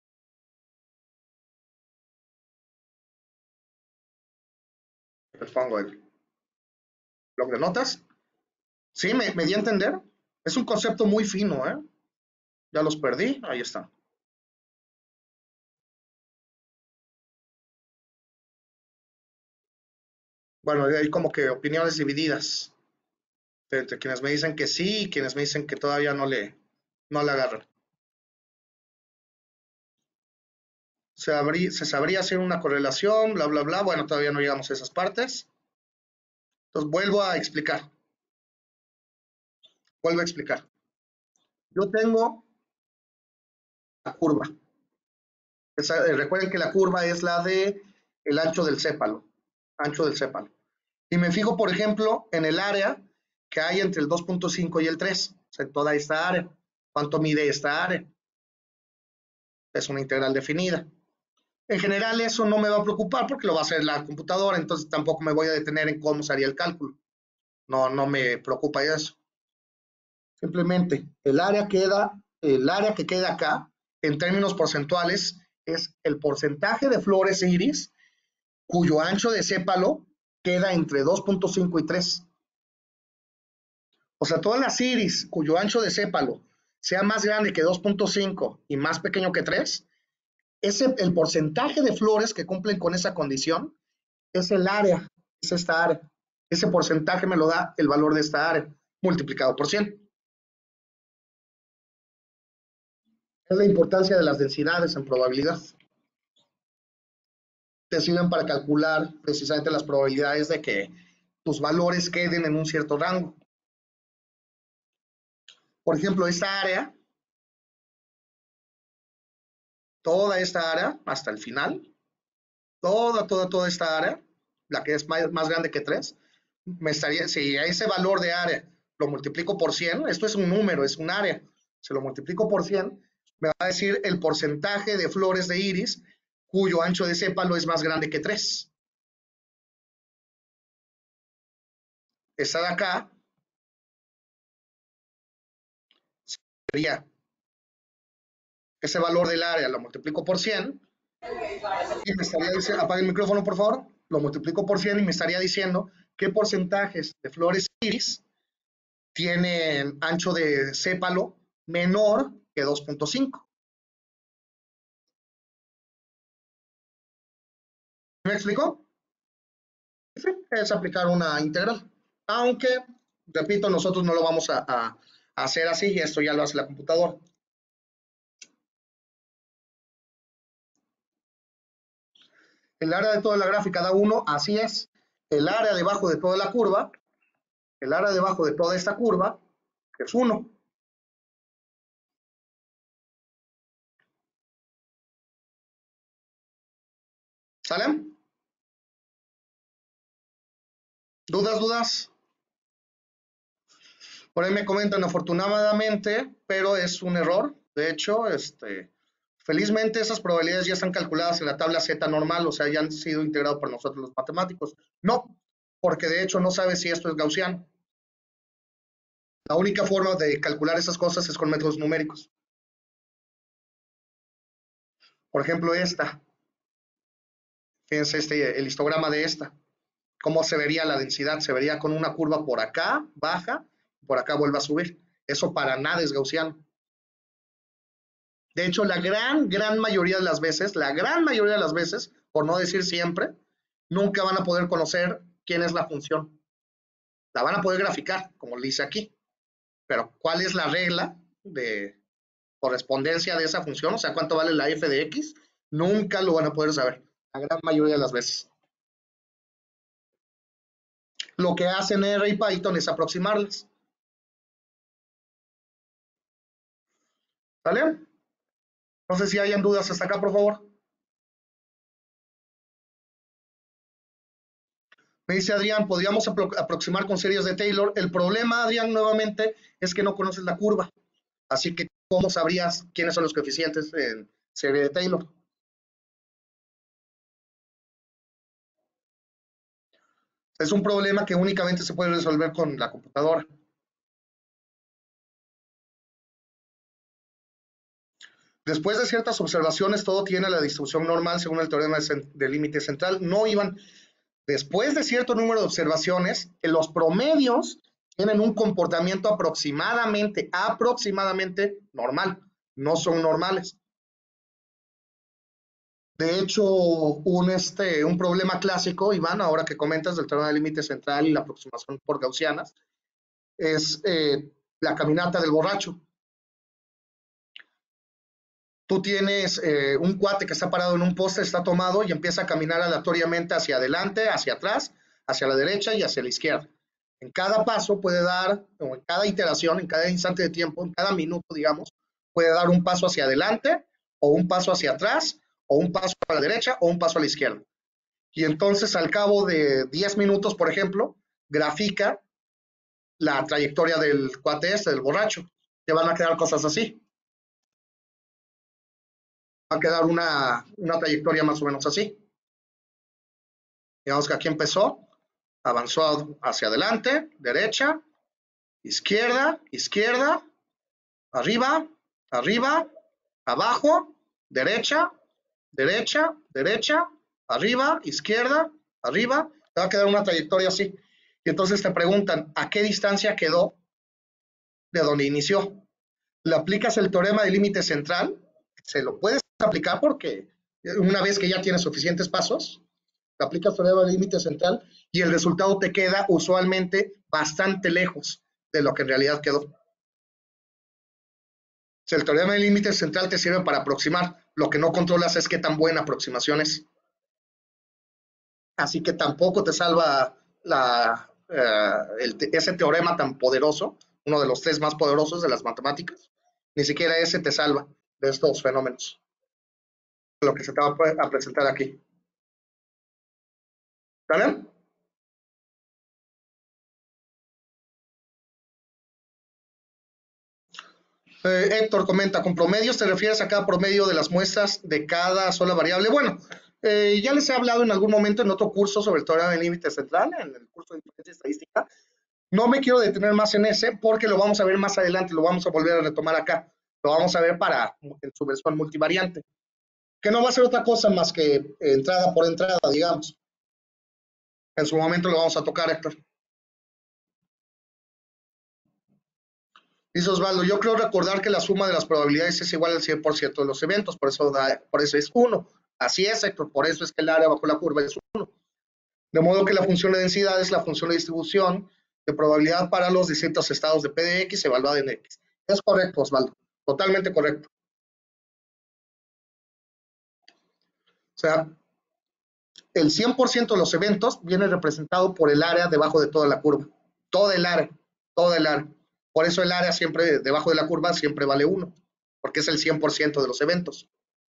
Les pongo el bloc de notas. Sí, me, me di a entender. Es un concepto muy fino, ¿eh? Ya los perdí, ahí están. Bueno, hay como que opiniones divididas entre quienes me dicen que sí y quienes me dicen que todavía no le, no le agarran. Se, habría, se sabría hacer una correlación, bla, bla, bla. Bueno, todavía no llegamos a esas partes. Entonces, vuelvo a explicar. Vuelvo a explicar. Yo tengo la curva. Esa, eh, recuerden que la curva es la de el ancho del sépalo. Ancho del sépalo. Y me fijo, por ejemplo, en el área que hay entre el dos punto cinco y el tres. O sea, en toda esta área. ¿Cuánto mide esta área? Es una integral definida. En general eso no me va a preocupar porque lo va a hacer la computadora, entonces tampoco me voy a detener en cómo se haría el cálculo. No, no me preocupa eso. Simplemente el área queda, el área que queda acá, en términos porcentuales, es el porcentaje de flores iris cuyo ancho de sépalo queda entre dos punto cinco y tres. O sea, todas las iris cuyo ancho de sépalo sea más grande que dos punto cinco y más pequeño que tres, ese, el porcentaje de flores que cumplen con esa condición es el área, es esta área. Ese porcentaje me lo da el valor de esta área multiplicado por cien. Es la importancia de las densidades en probabilidad. Te sirven para calcular precisamente las probabilidades de que tus valores queden en un cierto rango. Por ejemplo, esta área, toda esta área hasta el final, toda, toda, toda esta área, la que es más, más grande que tres, me estaría, si a ese valor de área lo multiplico por cien, esto es un número, es un área, se lo multiplico por cien, me va a decir el porcentaje de flores de iris cuyo ancho de sépalo es más grande que tres. Esta de acá sería ese valor del área, lo multiplico por cien y me estaría diciendo, apague el micrófono por favor, lo multiplico por cien y me estaría diciendo qué porcentajes de flores iris tienen ancho de sépalo menor que dos punto cinco. ¿Me explicó? Sí, es aplicar una integral. Aunque, repito, nosotros no lo vamos a, a, a hacer así y esto ya lo hace la computadora. El área de toda la gráfica da uno, así es. El área debajo de toda la curva, el área debajo de toda esta curva, que es uno. ¿Sale? ¿Dudas, dudas? Por ahí me comentan, afortunadamente, pero es un error. De hecho, este, felizmente esas probabilidades ya están calculadas en la tabla Z normal, o sea, ya han sido integrados por nosotros los matemáticos. No, porque de hecho no sabe si esto es gaussiano. La única forma de calcular esas cosas es con métodos numéricos. Por ejemplo, esta. Fíjense este, el histograma de esta. ¿Cómo se vería la densidad? Se vería con una curva por acá, baja, por acá vuelve a subir. Eso para nada es gaussiano. De hecho, la gran, gran mayoría de las veces, la gran mayoría de las veces, por no decir siempre, nunca van a poder conocer quién es la función. La van a poder graficar, como le dice aquí. Pero, ¿cuál es la regla de correspondencia de esa función? O sea, ¿cuánto vale la f de x? Nunca lo van a poder saber, la gran mayoría de las veces. Lo que hacen R y Python es aproximarlas. ¿Vale? No sé si hayan dudas hasta acá, por favor. Me dice Adrián, podríamos apro aproximar con series de Taylor. El problema, Adrián, nuevamente, es que no conoces la curva. Así que, ¿cómo sabrías quiénes son los coeficientes en serie de Taylor? Es un problema que únicamente se puede resolver con la computadora. Después de ciertas observaciones, todo tiene la distribución normal según el teorema del límite central. No iban. Después de cierto número de observaciones, los promedios tienen un comportamiento aproximadamente, aproximadamente normal. No son normales. De hecho, un, este, un problema clásico, Iván, ahora que comentas del teorema del límite central y la aproximación por gaussianas, es eh, la caminata del borracho. Tú tienes eh, un cuate que está parado en un poste, está tomado y empieza a caminar aleatoriamente hacia adelante, hacia atrás, hacia la derecha y hacia la izquierda. En cada paso puede dar, o en cada iteración, en cada instante de tiempo, en cada minuto, digamos, puede dar un paso hacia adelante, o un paso hacia atrás, o un paso a la derecha, o un paso a la izquierda. Y entonces, al cabo de diez minutos, por ejemplo, grafica la trayectoria del cuate este, del borracho. Te van a quedar cosas así. Va a quedar una, una trayectoria más o menos así. Digamos que aquí empezó, avanzó hacia adelante, derecha, izquierda, izquierda, arriba, arriba, abajo, derecha, derecha, derecha, arriba, izquierda, arriba. Te va a quedar una trayectoria así. Y entonces te preguntan, ¿a qué distancia quedó de donde inició? Le aplicas el teorema del límite central, se lo puedes aplicar porque una vez que ya tienes suficientes pasos, le aplicas el teorema del límite central y el resultado te queda usualmente bastante lejos de lo que en realidad quedó. O sea, el teorema del límite central te sirve para aproximar, lo que no controlas es qué tan buena aproximación es. Así que tampoco te salva la, uh, el, ese teorema tan poderoso, uno de los tres más poderosos de las matemáticas, ni siquiera ese te salva de estos fenómenos, lo que se te va a presentar aquí. ¿Está bien? Eh, Héctor comenta, ¿con promedios te refieres a cada promedio de las muestras de cada sola variable? Bueno, eh, ya les he hablado en algún momento en otro curso sobre el teorema del límite central, en el curso de inferencia estadística. No me quiero detener más en ese porque lo vamos a ver más adelante, lo vamos a volver a retomar acá. Lo vamos a ver para en su versión multivariante, que no va a ser otra cosa más que entrada por entrada, digamos. En su momento lo vamos a tocar, Héctor. Dice Osvaldo, yo creo recordar que la suma de las probabilidades es igual al cien por ciento de los eventos, por eso, da, por eso es uno. Así es, Héctor, por eso es que el área bajo la curva es uno. De modo que la función de densidad es la función de distribución de probabilidad para los distintos estados de P de X evaluada en X. Es correcto, Osvaldo, totalmente correcto. O sea, el cien por ciento de los eventos viene representado por el área debajo de toda la curva. Toda el área, toda el área. Por eso el área siempre, debajo de la curva, siempre vale uno, porque es el cien por ciento de los eventos.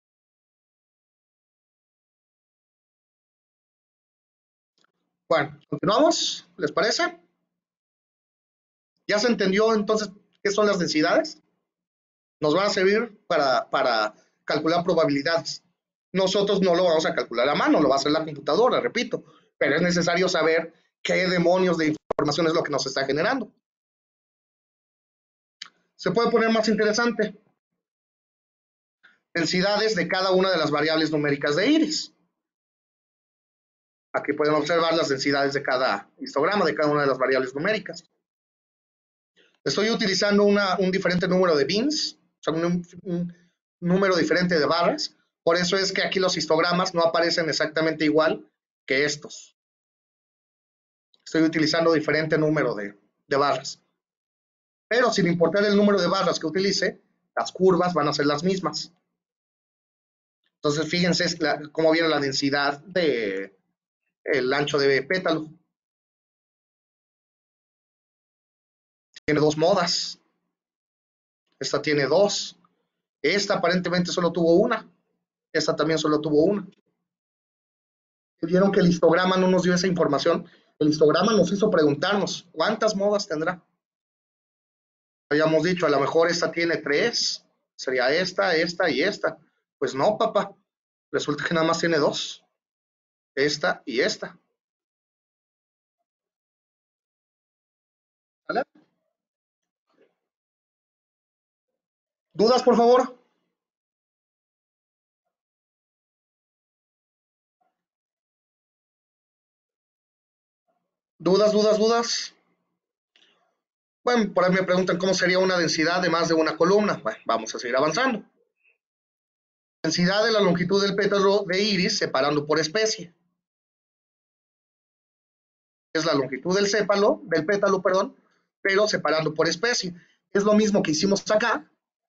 Bueno, continuamos, ¿les parece? ¿Ya se entendió entonces qué son las densidades? Nos van a servir para, para calcular probabilidades. Nosotros no lo vamos a calcular a mano, lo va a hacer la computadora, repito, pero es necesario saber qué demonios de información es lo que nos está generando. Se puede poner más interesante. Densidades de cada una de las variables numéricas de Iris. Aquí pueden observar las densidades de cada histograma, de cada una de las variables numéricas. Estoy utilizando una, un diferente número de bins, o sea, un, un número diferente de barras. Por eso es que aquí los histogramas no aparecen exactamente igual que estos. Estoy utilizando diferente número de, de barras. Pero sin importar el número de barras que utilice, las curvas van a ser las mismas. Entonces, fíjense la, cómo viene la densidad de el ancho de pétalo. Tiene dos modas. Esta tiene dos. Esta aparentemente solo tuvo una. Esta también solo tuvo una. Vieron que el histograma no nos dio esa información. El histograma nos hizo preguntarnos cuántas modas tendrá. Habíamos dicho, a lo mejor esta tiene tres. Sería esta, esta y esta. Pues no, papá. Resulta que nada más tiene dos. Esta y esta. ¿Vale? ¿Dudas, por favor? ¿Dudas, dudas, dudas? Bueno, por ahí me preguntan cómo sería una densidad de más de una columna. Bueno, vamos a seguir avanzando. Densidad de la longitud del pétalo de iris separando por especie. Es la longitud del sépalo, del pétalo, perdón, pero separando por especie. Es lo mismo que hicimos acá.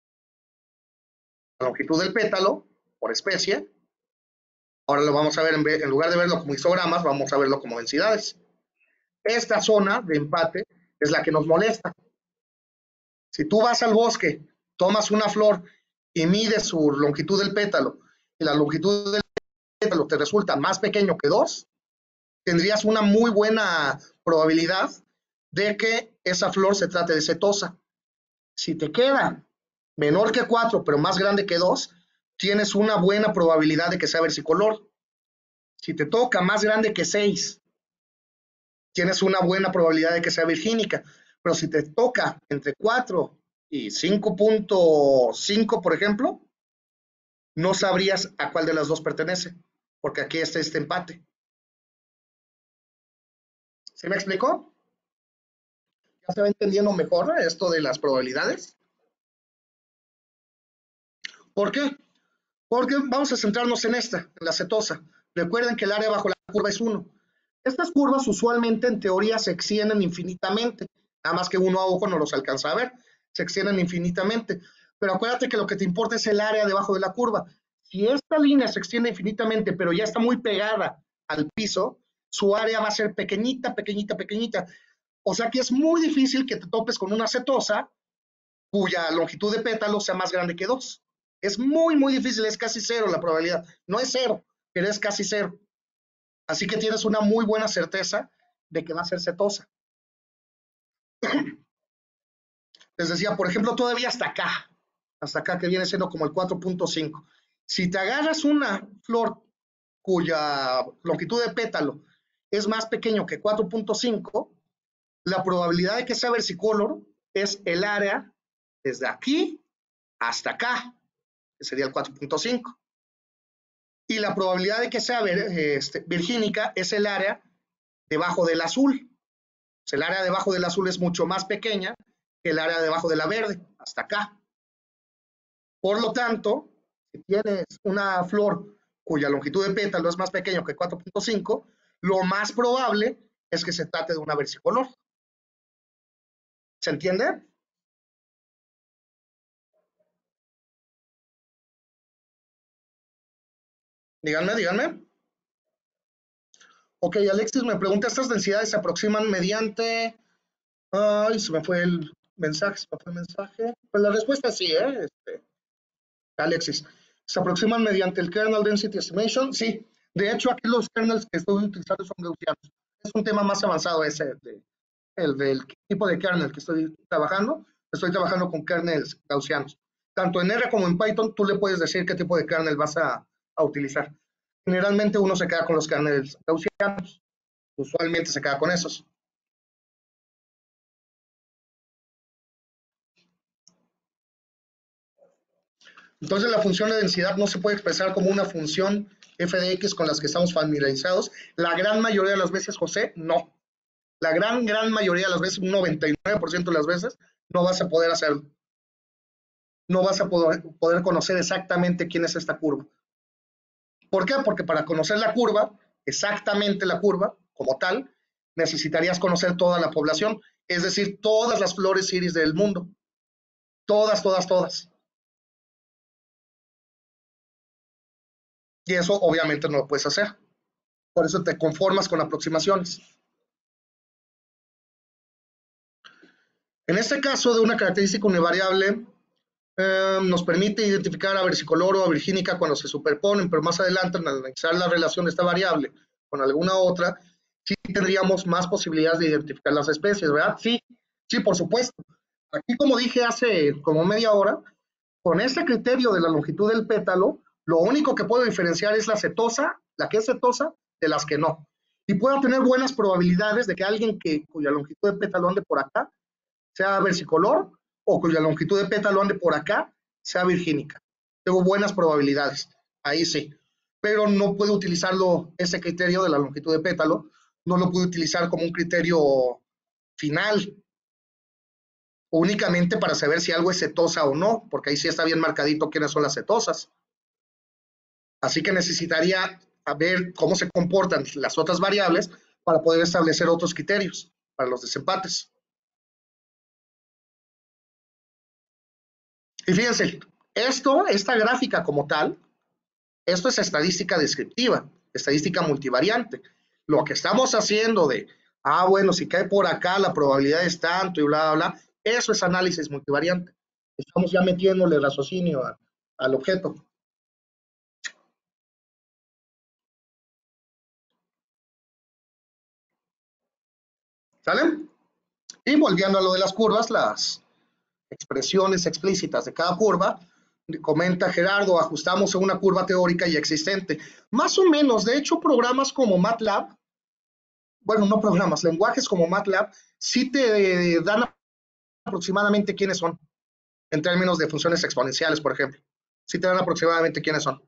La longitud del pétalo por especie. Ahora lo vamos a ver, en, en lugar de verlo como histogramas, vamos a verlo como densidades. Esta zona de empate es la que nos molesta. Si tú vas al bosque, tomas una flor y mides su longitud del pétalo y la longitud del pétalo te resulta más pequeño que dos, tendrías una muy buena probabilidad de que esa flor se trate de setosa. Si te queda menor que cuatro, pero más grande que dos, tienes una buena probabilidad de que sea versicolor. Si te toca más grande que seis, tienes una buena probabilidad de que sea virgínica. Pero si te toca entre cuatro y cinco punto cinco, por ejemplo, no sabrías a cuál de las dos pertenece, porque aquí está este empate. ¿Sí me explicó? ¿Ya se va entendiendo mejor esto de las probabilidades? ¿Por qué? Porque vamos a centrarnos en esta, en la setosa. Recuerden que el área bajo la curva es uno. Estas curvas usualmente en teoría se extienden infinitamente, nada más que uno a ojo no los alcanza a ver, se extienden infinitamente. Pero acuérdate que lo que te importa es el área debajo de la curva. Si esta línea se extiende infinitamente, pero ya está muy pegada al piso, su área va a ser pequeñita, pequeñita, pequeñita. O sea que es muy difícil que te topes con una setosa cuya longitud de pétalo sea más grande que dos. Es muy, muy difícil, es casi cero la probabilidad. No es cero, pero es casi cero. Así que tienes una muy buena certeza de que va a ser setosa. Les decía, por ejemplo, todavía hasta acá, hasta acá que viene siendo como el cuatro punto cinco. Si te agarras una flor cuya longitud de pétalo es más pequeño que cuatro punto cinco, la probabilidad de que sea versicolor es el área desde aquí hasta acá, que sería el cuatro punto cinco. Y la probabilidad de que sea este, virgínica es el área debajo del azul. O sea, el área debajo del azul es mucho más pequeña que el área debajo de la verde, hasta acá. Por lo tanto, si tienes una flor cuya longitud de pétalo es más pequeño que cuatro punto cinco, lo más probable es que se trate de una versicolor. ¿Se entiende? Díganme, díganme. Ok, Alexis me pregunta, ¿estas densidades se aproximan mediante... Ay, se me fue el mensaje, se me fue el mensaje. Pues la respuesta es sí, ¿eh? Este, Alexis. ¿Se aproximan mediante el kernel density estimation? Sí. De hecho, aquí los kernels que estoy utilizando son gaussianos. Es un tema más avanzado ese, de, el del tipo de kernel que estoy trabajando. Estoy trabajando con kernels gaussianos. Tanto en R como en Python, tú le puedes decir qué tipo de kernel vas a, a utilizar. Generalmente uno se queda con los kernels gaussianos. Usualmente se queda con esos. Entonces la función de densidad no se puede expresar como una función f de x con las que estamos familiarizados. La gran mayoría de las veces, José, no. La gran, gran mayoría de las veces, un noventa y nueve por ciento de las veces, no vas a poder hacerlo. No vas a poder, poder conocer exactamente quién es esta curva. ¿Por qué? Porque para conocer la curva, exactamente la curva, como tal, necesitarías conocer toda la población, es decir, todas las flores iris del mundo. Todas, todas, todas. Y eso obviamente no lo puedes hacer. Por eso te conformas con aproximaciones. En este caso de una característica univariable, eh, nos permite identificar a versicolor o a virgínica cuando se superponen, pero más adelante, al analizar la relación de esta variable con alguna otra, sí tendríamos más posibilidades de identificar las especies, ¿verdad? Sí, sí, por supuesto. Aquí, como dije hace como media hora, con este criterio de la longitud del pétalo, lo único que puedo diferenciar es la setosa, la que es setosa, de las que no. Y puedo tener buenas probabilidades de que alguien que, cuya longitud de pétalo ande por acá sea versicolor o cuya longitud de pétalo ande por acá sea virgínica. Tengo buenas probabilidades, ahí sí. Pero no puedo utilizarlo, ese criterio de la longitud de pétalo, no lo puedo utilizar como un criterio final, únicamente para saber si algo es setosa o no, porque ahí sí está bien marcadito quiénes son las setosas. Así que necesitaría ver cómo se comportan las otras variables para poder establecer otros criterios para los desempates. Y fíjense, esto, esta gráfica como tal, esto es estadística descriptiva, estadística multivariante. Lo que estamos haciendo de, ah, bueno, si cae por acá, la probabilidad es tanto y bla, bla, bla, eso es análisis multivariante. Estamos ya metiéndole raciocinio a, al objeto. ¿Sale? Y volviendo a lo de las curvas, las expresiones explícitas de cada curva, comenta Gerardo, ajustamos a una curva teórica y existente. Más o menos, de hecho, programas como MATLAB, bueno, no programas, lenguajes como MATLAB, sí te dan aproximadamente quiénes son, en términos de funciones exponenciales, por ejemplo. Sí te dan aproximadamente quiénes son.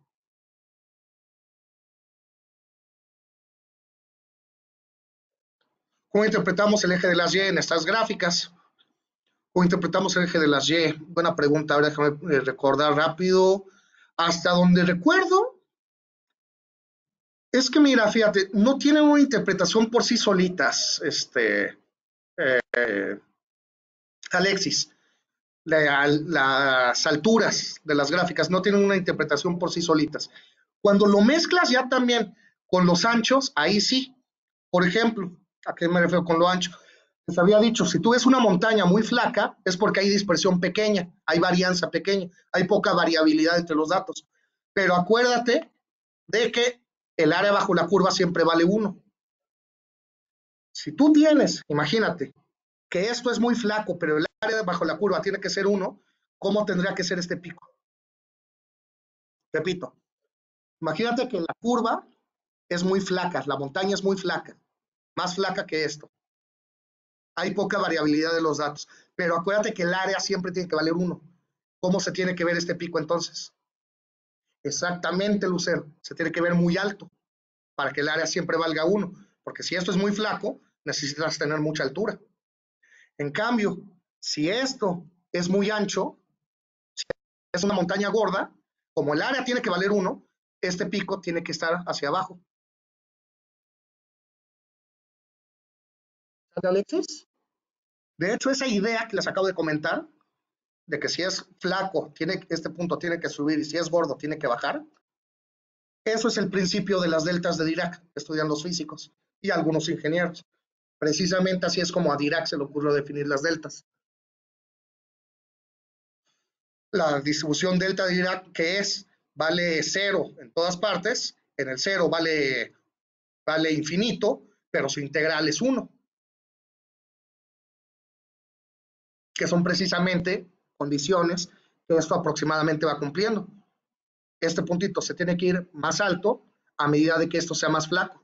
¿Cómo interpretamos el eje de las Y en estas gráficas? ¿Cómo interpretamos el eje de las Y? Buena pregunta, ahora déjame recordar rápido. Hasta donde recuerdo, es que mira, fíjate, no tienen una interpretación por sí solitas, este, eh, Alexis. La, las alturas de las gráficas no tienen una interpretación por sí solitas. Cuando lo mezclas ya también con los anchos, ahí sí. Por ejemplo, ¿a qué me refiero con lo ancho? Les había dicho, si tú ves una montaña muy flaca, es porque hay dispersión pequeña, hay varianza pequeña, hay poca variabilidad entre los datos. Pero acuérdate de que el área bajo la curva siempre vale uno. Si tú tienes, imagínate, que esto es muy flaco, pero el área bajo la curva tiene que ser uno, ¿cómo tendría que ser este pico? Repito, imagínate que la curva es muy flaca, la montaña es muy flaca, más flaca que esto. Hay poca variabilidad de los datos, pero acuérdate que el área siempre tiene que valer uno. ¿Cómo se tiene que ver este pico entonces? Exactamente, Lucero, se tiene que ver muy alto para que el área siempre valga uno, porque si esto es muy flaco, necesitas tener mucha altura. En cambio, si esto es muy ancho, si es una montaña gorda, como el área tiene que valer uno, este pico tiene que estar hacia abajo. ¿Sale, Alexis? De hecho, esa idea que les acabo de comentar, de que si es flaco, tiene, este punto tiene que subir y si es gordo, tiene que bajar, eso es el principio de las deltas de Dirac, que estudian los físicos y algunos ingenieros. Precisamente así es como a Dirac se le ocurrió definir las deltas. La distribución delta de Dirac, que es, vale cero en todas partes, en el cero vale, vale infinito, pero su integral es uno. Que son precisamente condiciones que esto aproximadamente va cumpliendo. Este puntito se tiene que ir más alto a medida de que esto sea más flaco.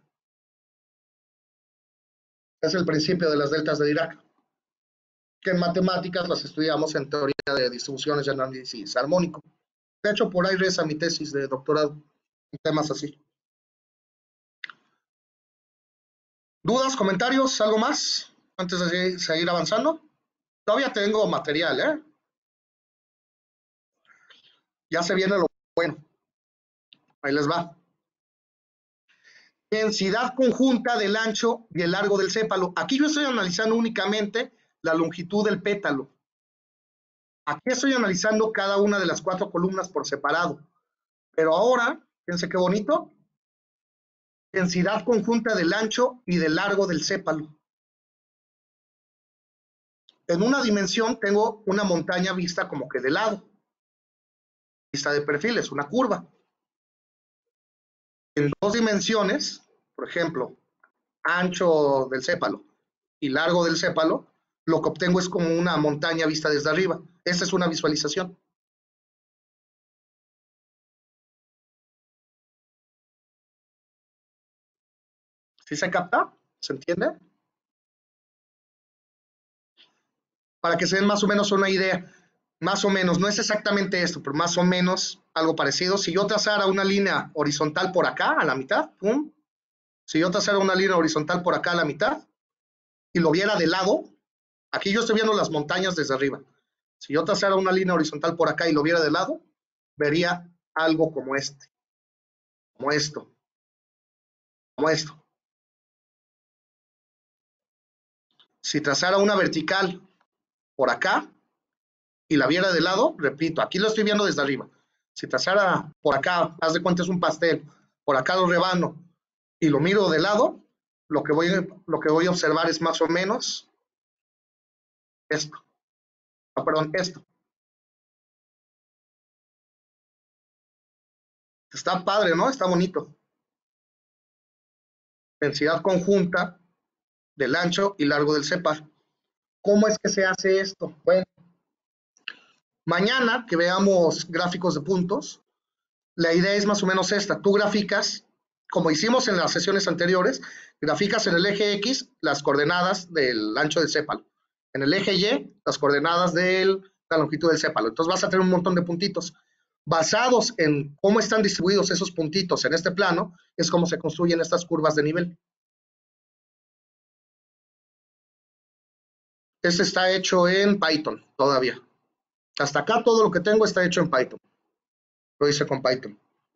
Es el principio de las deltas de Dirac, que en matemáticas las estudiamos en teoría de distribuciones y análisis armónico. De hecho, por ahí reza mi tesis de doctorado en temas así. ¿Dudas, comentarios, algo más antes de seguir avanzando? Todavía tengo material, ¿eh? Ya se viene lo bueno. Ahí les va. Densidad conjunta del ancho y el largo del sépalo. Aquí yo estoy analizando únicamente la longitud del pétalo. Aquí estoy analizando cada una de las cuatro columnas por separado. Pero ahora, fíjense qué bonito. Densidad conjunta del ancho y del largo del sépalo. En una dimensión tengo una montaña vista como que de lado. Vista de perfil, es una curva. En dos dimensiones, por ejemplo, ancho del sépalo y largo del sépalo, lo que obtengo es como una montaña vista desde arriba. Esta es una visualización. ¿Sí se capta? ¿Se entiende? Para que se den más o menos una idea. Más o menos, no es exactamente esto, pero más o menos algo parecido. Si yo trazara una línea horizontal por acá, a la mitad, pum. Si yo trazara una línea horizontal por acá a la mitad y lo viera de lado, aquí yo estoy viendo las montañas desde arriba. Si yo trazara una línea horizontal por acá y lo viera de lado, vería algo como este, como esto, como esto. Si trazara una vertical por acá y la viera de lado, repito, aquí lo estoy viendo desde arriba. Si trazara por acá, haz de cuenta es un pastel, por acá lo rebano y lo miro de lado, lo que voy, lo que voy a observar es más o menos esto. Ah, perdón, esto. Está padre, ¿no? Está bonito. Densidad conjunta del ancho y largo del sépalo. ¿Cómo es que se hace esto? Bueno, mañana que veamos gráficos de puntos, la idea es más o menos esta. Tú graficas, como hicimos en las sesiones anteriores, graficas en el eje X las coordenadas del ancho del sépalo. En el eje Y, las coordenadas de la longitud del sépalo. Entonces vas a tener un montón de puntitos. Basados en cómo están distribuidos esos puntitos en este plano, es como se construyen estas curvas de nivel. Este está hecho en Python todavía. Hasta acá todo lo que tengo está hecho en Python. Lo hice con Python.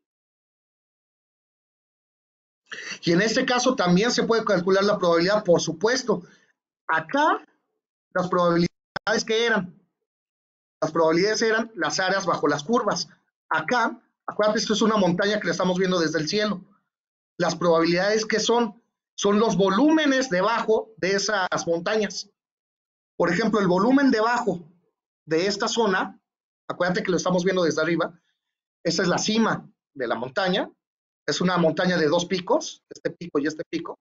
Y en este caso también se puede calcular la probabilidad, por supuesto. Acá las probabilidades que eran, las probabilidades eran las áreas bajo las curvas. Acá, acuérdate, esto es una montaña que la estamos viendo desde el cielo. Las probabilidades que son, son los volúmenes debajo de esas montañas. Por ejemplo, el volumen debajo de esta zona, acuérdate que lo estamos viendo desde arriba, esa es la cima de la montaña, es una montaña de dos picos, este pico y este pico.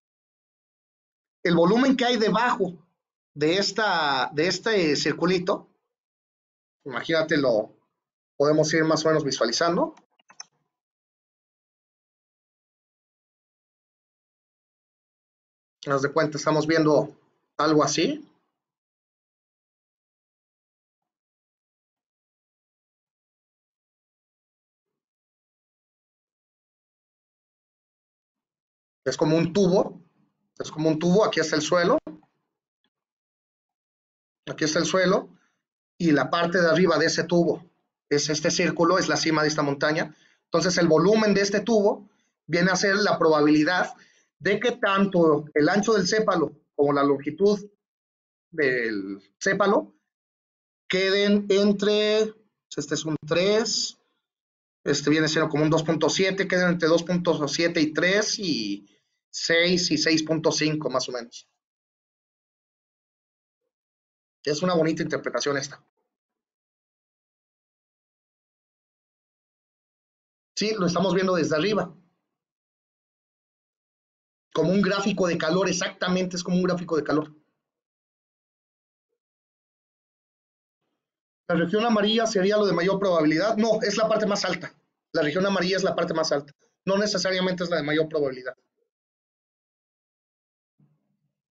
El volumen que hay debajo de, esta, de este circulito, imagínate, lo podemos ir más o menos visualizando. Haz de cuenta, estamos viendo algo así. Es como un tubo, es como un tubo, aquí está el suelo, aquí está el suelo, y la parte de arriba de ese tubo es este círculo, es la cima de esta montaña. Entonces el volumen de este tubo viene a ser la probabilidad de que tanto el ancho del sépalo como la longitud del sépalo queden entre, este es un tres, este viene siendo como un dos punto siete, queden entre dos punto siete y tres y seis y seis punto cinco más o menos. Es una bonita interpretación esta. Sí, lo estamos viendo desde arriba. Como un gráfico de calor, exactamente, es como un gráfico de calor. La región amarilla sería lo de mayor probabilidad. No, es la parte más alta. La región amarilla es la parte más alta. No necesariamente es la de mayor probabilidad.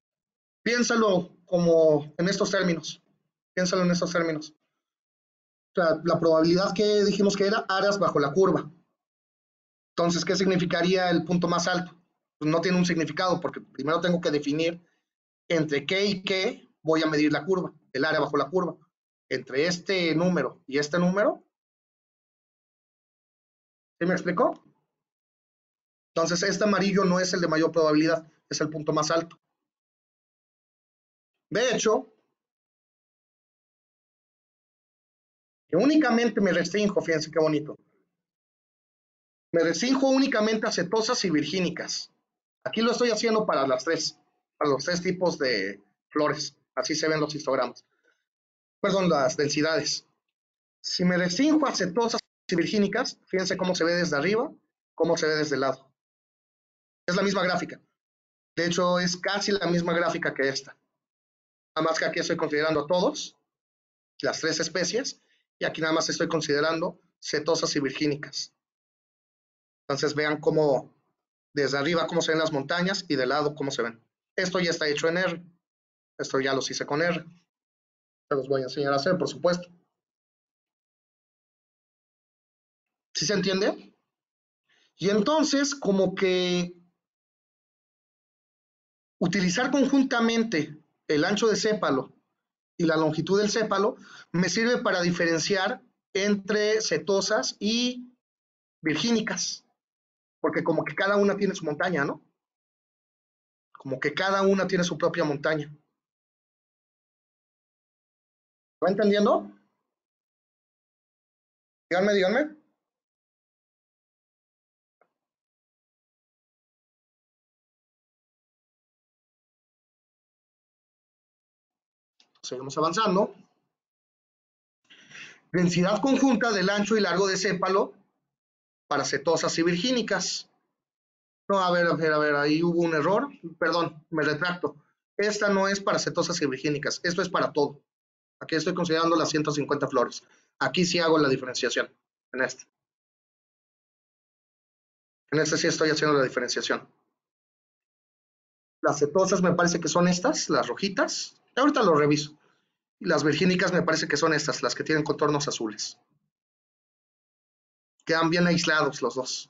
Piénsalo como en estos términos. Piénsalo en estos términos. O sea, la probabilidad que dijimos que era áreas bajo la curva. Entonces, ¿qué significaría el punto más alto? Pues no tiene un significado, porque primero tengo que definir entre qué y qué voy a medir la curva, el área bajo la curva. Entre este número y este número. ¿Sí me explicó? Entonces, este amarillo no es el de mayor probabilidad, es el punto más alto. De hecho, que únicamente me restrinjo, fíjense qué bonito. Me restrinjo únicamente a cetosas y virgínicas. Aquí lo estoy haciendo para las tres, para los tres tipos de flores. Así se ven los histogramas. Perdón, las densidades. Si me restrinjo a cetosas y virgínicas, fíjense cómo se ve desde arriba, cómo se ve desde el lado. Es la misma gráfica. De hecho, es casi la misma gráfica que esta. Nada más que aquí estoy considerando a todos, las tres especies, y aquí nada más estoy considerando cetosas y virgínicas. Entonces vean cómo desde arriba cómo se ven las montañas y de lado cómo se ven. Esto ya está hecho en R. Esto ya los hice con R. Se los voy a enseñar a hacer, por supuesto. ¿Sí se entiende? Y entonces, como que utilizar conjuntamente el ancho de sépalo y la longitud del sépalo me sirve para diferenciar entre cetosas y virgínicas, porque como que cada una tiene su montaña, ¿no? Como que cada una tiene su propia montaña. ¿Va entendiendo? Díganme, díganme. Seguimos avanzando. Densidad conjunta del ancho y largo de sépalo para cetosas y virgínicas. No, a ver, a ver, a ver, ahí hubo un error. Perdón, me retracto. Esta no es para cetosas y virgínicas, esto es para todo. Aquí estoy considerando las ciento cincuenta flores. Aquí sí hago la diferenciación, en este. En este sí estoy haciendo la diferenciación. Las cetosas me parece que son estas, las rojitas. Ahorita lo reviso. Y las virgínicas me parece que son estas, las que tienen contornos azules. Quedan bien aislados los dos.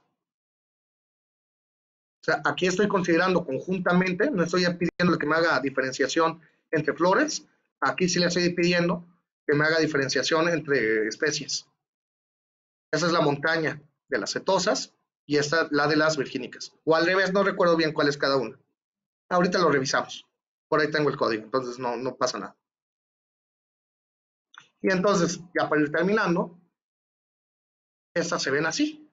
O sea, aquí estoy considerando conjuntamente, no estoy pidiendo que me haga diferenciación entre flores, aquí sí le estoy pidiendo que me haga diferenciación entre especies. Esa es la montaña de las cetosas y esta la de las virgínicas. O al revés, no recuerdo bien cuál es cada una. Ahorita lo revisamos. Por ahí tengo el código, entonces no, no pasa nada. Y entonces, ya para ir terminando, estas se ven así.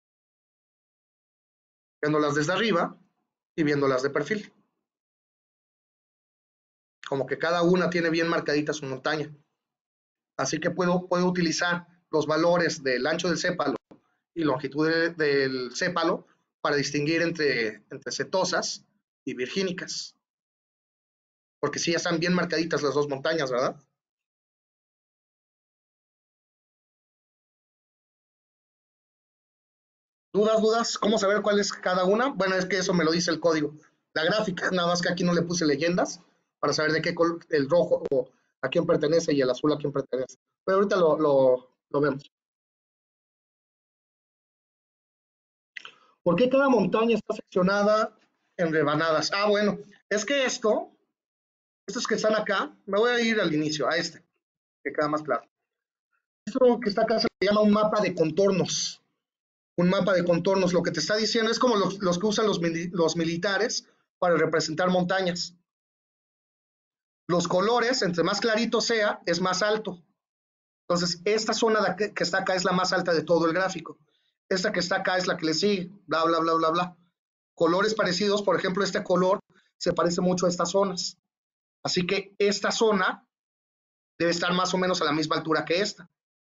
Viéndolas desde arriba y viéndolas de perfil. Como que cada una tiene bien marcadita su montaña. Así que puedo, puedo utilizar los valores del ancho del sépalo y longitud de, del sépalo para distinguir entre, entre cetosas y virgínicas. Porque sí, ya están bien marcaditas las dos montañas, ¿verdad? ¿Dudas, dudas? ¿Cómo saber cuál es cada una? Bueno, es que eso me lo dice el código. La gráfica, nada más que aquí no le puse leyendas para saber de qué color, el rojo o a quién pertenece y el azul a quién pertenece. Pero ahorita lo, lo, lo vemos. ¿Por qué cada montaña está seccionada en rebanadas? Ah, bueno, es que esto, estos que están acá, me voy a ir al inicio, a este, que queda más claro. Esto que está acá se llama un mapa de contornos. Un mapa de contornos, lo que te está diciendo es como los, los que usan los, los militares para representar montañas. Los colores, entre más clarito sea, es más alto. Entonces, esta zona de que está acá es la más alta de todo el gráfico. Esta que está acá es la que le sigue, bla, bla, bla, bla, bla. Colores parecidos, por ejemplo, este color se parece mucho a estas zonas. Así que esta zona debe estar más o menos a la misma altura que esta.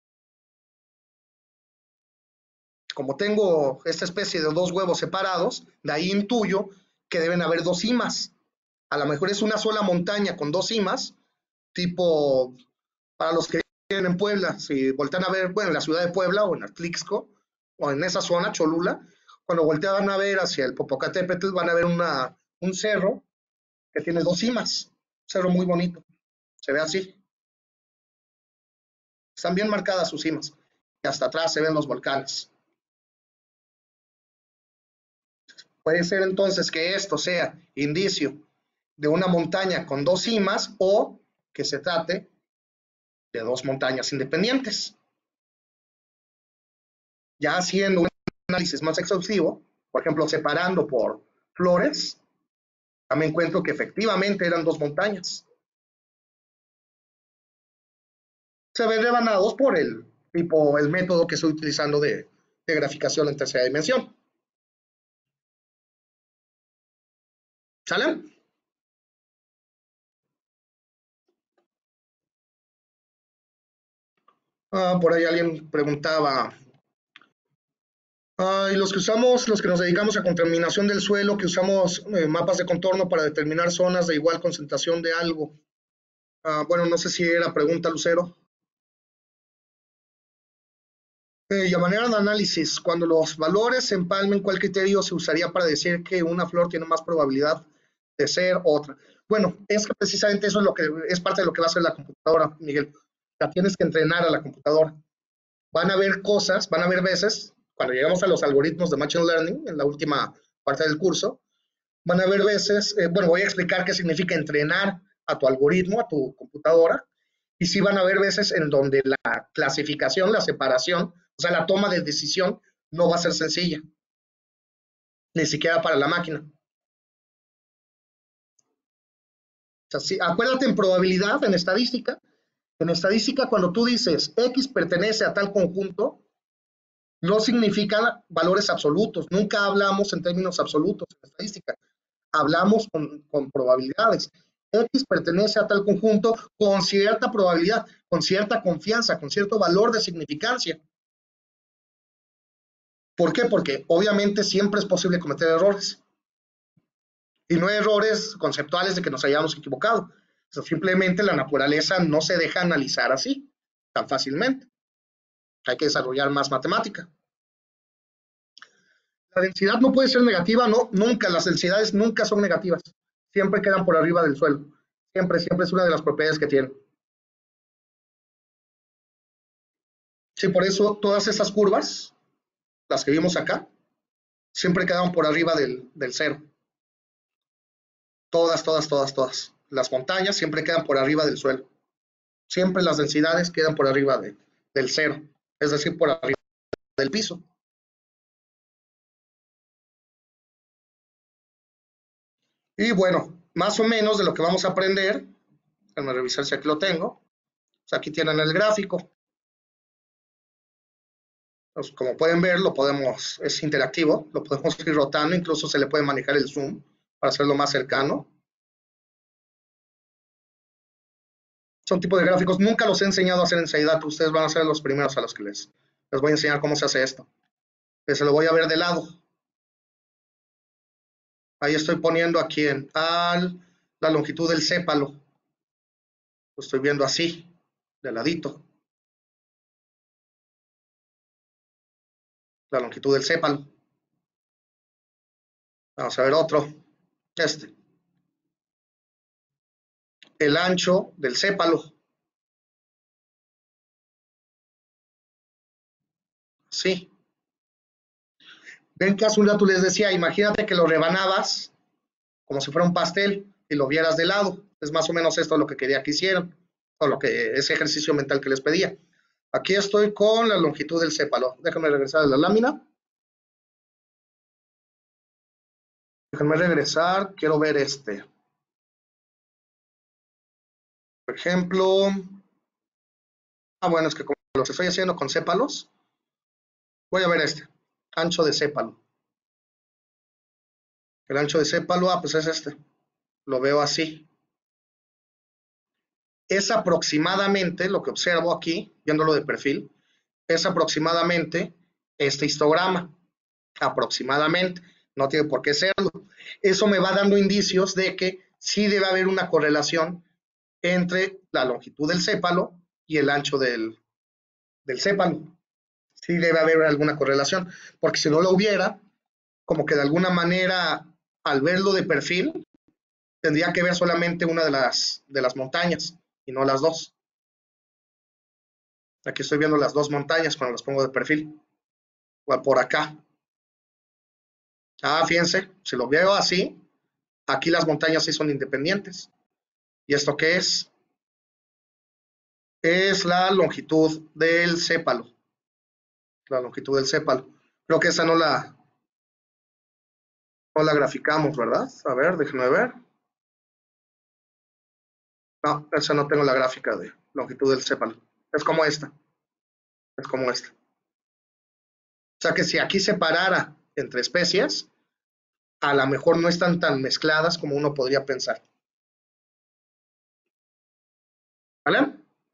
Como tengo esta especie de dos huevos separados, de ahí intuyo que deben haber dos cimas. A lo mejor es una sola montaña con dos cimas, tipo, para los que viven en Puebla, si voltean a ver, bueno, en la ciudad de Puebla o en Atlixco, o en esa zona, Cholula, cuando voltean a ver hacia el Popocatépetl, van a ver una, un cerro que tiene dos cimas, un cerro muy bonito, se ve así. Están bien marcadas sus cimas. Y hasta atrás se ven los volcanes. Puede ser entonces que esto sea indicio de una montaña con dos cimas o que se trate de dos montañas independientes. Ya haciendo un análisis más exhaustivo, por ejemplo, separando por flores, ya me encuentro que efectivamente eran dos montañas. Se ven rebanados por el tipo, el método que estoy utilizando de, de graficación en tercera dimensión. ¿Sale? Ah, por ahí alguien preguntaba, ah, y los que usamos, los que nos dedicamos a contaminación del suelo, que usamos eh, mapas de contorno para determinar zonas de igual concentración de algo. Ah, bueno, no sé si era pregunta, Lucero. Eh, y a manera de análisis, cuando los valores se empalmen, ¿cuál criterio se usaría para decir que una flor tiene más probabilidad de ser otra? Bueno, es que precisamente eso es lo que es parte de lo que va a hacer la computadora, Miguel. La tienes que entrenar a la computadora. Van a haber cosas, van a haber veces, cuando llegamos a los algoritmos de Machine Learning, en la última parte del curso, van a haber veces, eh, bueno, voy a explicar qué significa entrenar a tu algoritmo, a tu computadora, y sí van a haber veces en donde la clasificación, la separación, o sea, la toma de decisión no va a ser sencilla, ni siquiera para la máquina. O sea, sí, acuérdate en probabilidad, en estadística, en estadística cuando tú dices X pertenece a tal conjunto, no significa valores absolutos, nunca hablamos en términos absolutos en estadística, hablamos con, con probabilidades. X pertenece a tal conjunto con cierta probabilidad, con cierta confianza, con cierto valor de significancia. ¿Por qué? Porque obviamente siempre es posible cometer errores. Y no errores conceptuales de que nos hayamos equivocado. O sea, simplemente la naturaleza no se deja analizar así, tan fácilmente. Hay que desarrollar más matemática. La densidad no puede ser negativa, no, nunca. Las densidades nunca son negativas. Siempre quedan por arriba del suelo. Siempre, siempre es una de las propiedades que tienen. Sí, por eso todas esas curvas, las que vimos acá, siempre quedaban por arriba del, del cero. Todas, todas, todas, todas. Las montañas siempre quedan por arriba del suelo. Siempre las densidades quedan por arriba de, del cero, es decir, por arriba del piso. Y bueno, más o menos de lo que vamos a aprender, déjenme revisar si aquí lo tengo. Pues aquí tienen el gráfico. Pues como pueden ver, lo podemos, es interactivo, lo podemos ir rotando, incluso se le puede manejar el zoom para hacerlo más cercano. Son tipos de gráficos, nunca los he enseñado a hacer en Seidata, ustedes van a ser los primeros a los que les, les voy a enseñar cómo se hace esto. Se lo voy a ver de lado. Ahí estoy poniendo aquí en al, la longitud del sépalo. Lo estoy viendo así, de ladito. La longitud del sépalo. Vamos a ver otro. Este. El ancho del sépalo. Sí. Ven que hace un rato les decía, imagínate que lo rebanabas como si fuera un pastel y lo vieras de lado. Es más o menos esto lo que quería que hicieran, o lo que ese ejercicio mental que les pedía. Aquí estoy con la longitud del sépalo. Déjenme regresar a la lámina. Déjenme regresar. Quiero ver este. Por ejemplo. Ah, bueno, es que como los estoy haciendo con sépalos, voy a ver este. Ancho de sépalo. El ancho de sépalo, ah, pues es este. Lo veo así. Es aproximadamente, lo que observo aquí, viéndolo de perfil, es aproximadamente este histograma. Aproximadamente. No tiene por qué serlo. Eso me va dando indicios de que sí debe haber una correlación entre la longitud del sépalo y el ancho del, del sépalo. Sí debe haber alguna correlación, porque si no lo hubiera, como que de alguna manera, al verlo de perfil, tendría que ver solamente una de las, de las montañas y no las dos. Aquí estoy viendo las dos montañas cuando las pongo de perfil. O por acá. Ah, fíjense, si lo veo así, aquí las montañas sí son independientes. ¿Y esto qué es? Es la longitud del cépalo. La longitud del cépalo. Creo que esa no la, no la graficamos, ¿verdad? A ver, déjenme ver. No, esa no tengo la gráfica de longitud del cépalo. Es como esta. Es como esta. O sea que si aquí se parara entre especies, a lo mejor no están tan mezcladas como uno podría pensar. ¿Vale?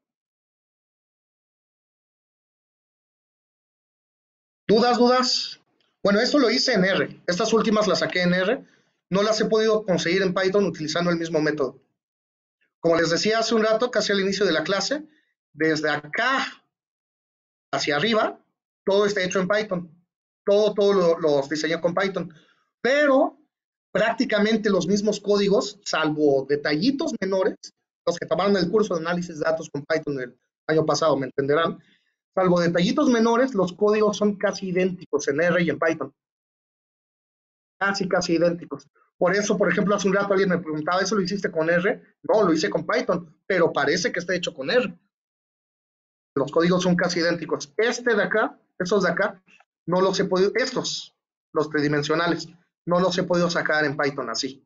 ¿Dudas, dudas? Bueno, esto lo hice en R. Estas últimas las saqué en R. No las he podido conseguir en Python utilizando el mismo método. Como les decía hace un rato, casi al inicio de la clase, desde acá hacia arriba, todo está hecho en Python. Todo, todo lo, lo diseñé con Python. Pero prácticamente los mismos códigos, salvo detallitos menores, los que tomaron el curso de análisis de datos con Python el año pasado me entenderán, salvo detallitos menores, los códigos son casi idénticos en R y en Python. Casi, casi idénticos. Por eso, por ejemplo, hace un rato alguien me preguntaba, ¿eso lo hiciste con R? No, lo hice con Python, pero parece que está hecho con R. Los códigos son casi idénticos. Este de acá, estos de acá, no los he podido, estos, los tridimensionales, no los he podido sacar en Python así.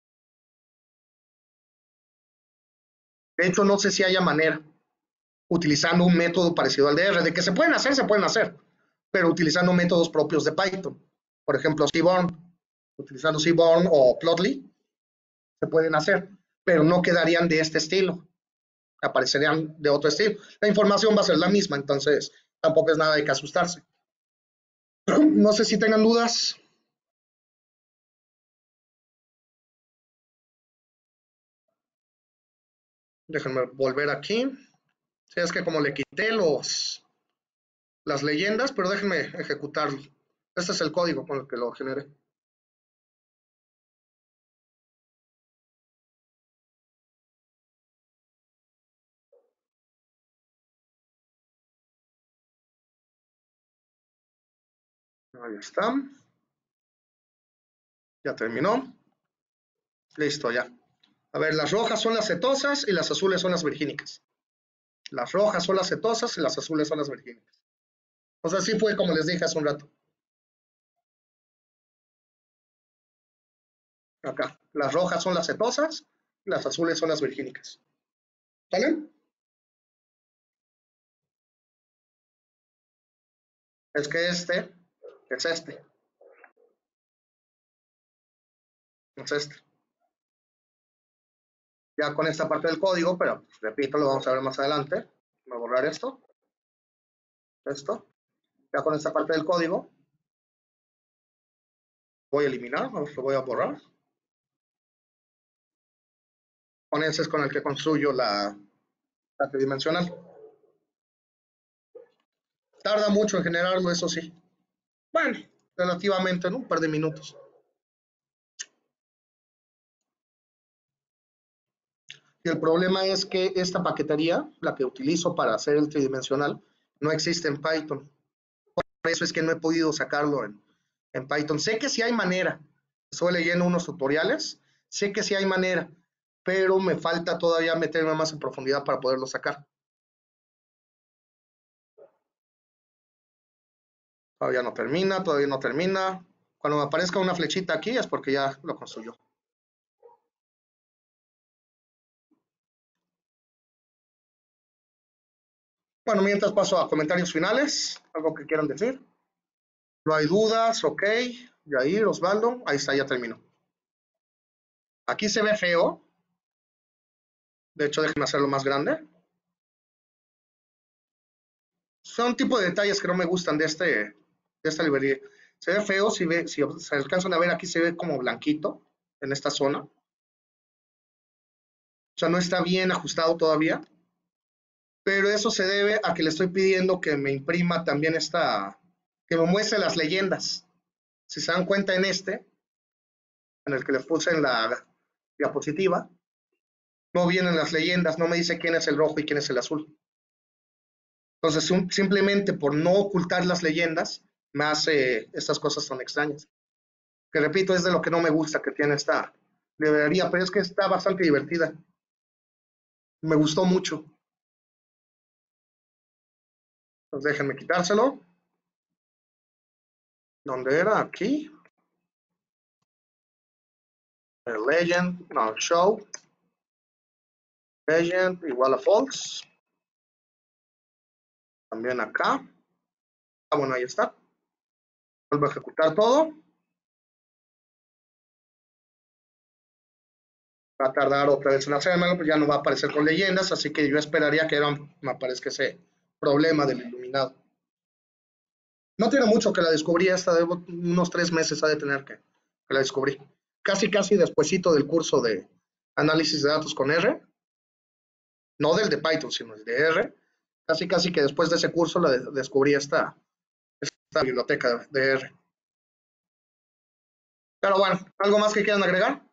De hecho, no sé si haya manera, utilizando un método parecido al de R, de que se pueden hacer, se pueden hacer, pero utilizando métodos propios de Python. Por ejemplo, Seaborn, utilizando Seaborn o Plotly, se pueden hacer, pero no quedarían de este estilo, aparecerían de otro estilo. La información va a ser la misma, entonces tampoco es nada de que asustarse. No sé si tengan dudas. Déjenme volver aquí. Sí, es que como le quité los, las leyendas, pero déjenme ejecutarlo. Este es el código con el que lo generé. Ahí está. Ya terminó. Listo, ya. A ver, las rojas son las cetosas y las azules son las virgínicas. Las rojas son las cetosas y las azules son las virgínicas. O sea, sí fue como les dije hace un rato. Acá. Las rojas son las cetosas y las azules son las virgínicas. ¿Sale? Es que este es este. Es este. Ya con esta parte del código, pero pues, repito, lo vamos a ver más adelante. Voy a borrar esto. Esto. Ya con esta parte del código. Voy a eliminar, lo voy a borrar. Con ese es con el que construyo la, la tridimensional. Tarda mucho en generarlo, eso sí. Bueno, relativamente, ¿no? Un par de minutos. Y el problema es que esta paquetería, la que utilizo para hacer el tridimensional, no existe en Python. Por eso es que no he podido sacarlo en, en Python. Sé que sí hay manera. Estoy leyendo unos tutoriales. Sé que sí hay manera, pero me falta todavía meterme más en profundidad para poderlo sacar. Todavía no termina, todavía no termina. Cuando me aparezca una flechita aquí es porque ya lo construyó. Bueno, mientras paso a comentarios finales, algo que quieran decir. No hay dudas, ok. Yair, Osvaldo, ahí está, ya terminó. Aquí se ve feo. De hecho, déjenme hacerlo más grande. Son tipo de detalles que no me gustan de, este, de esta librería. Se ve feo, si, ve, si se alcanzan a ver aquí, se ve como blanquito en esta zona. O sea, no está bien ajustado todavía. Pero eso se debe a que le estoy pidiendo que me imprima también esta, que me muestre las leyendas. Si se dan cuenta en este, en el que les puse en la diapositiva, no vienen las leyendas, no me dice quién es el rojo y quién es el azul. Entonces, un, simplemente por no ocultar las leyendas, me hace estas cosas tan extrañas. Que repito, es de lo que no me gusta que tiene esta librería, pero es que está bastante divertida. Me gustó mucho. Entonces, déjenme quitárselo. ¿Dónde era? Aquí. El legend, no, show. Legend igual a false. También acá. Ah, bueno, ahí está. Vuelvo a ejecutar todo. Va a tardar otra vez en hacérmelo, pues ya no va a aparecer con leyendas, así que yo esperaría que era, me aparezca ese problema del iluminado. No tiene mucho que la descubrí, esta de unos tres meses ha de tener que, que la descubrí. Casi, casi despuesito del curso de análisis de datos con R, no del de Python, sino el de R. Casi, casi que después de ese curso la de, descubrí esta, esta biblioteca de R. Pero bueno, ¿algo más que quieran agregar?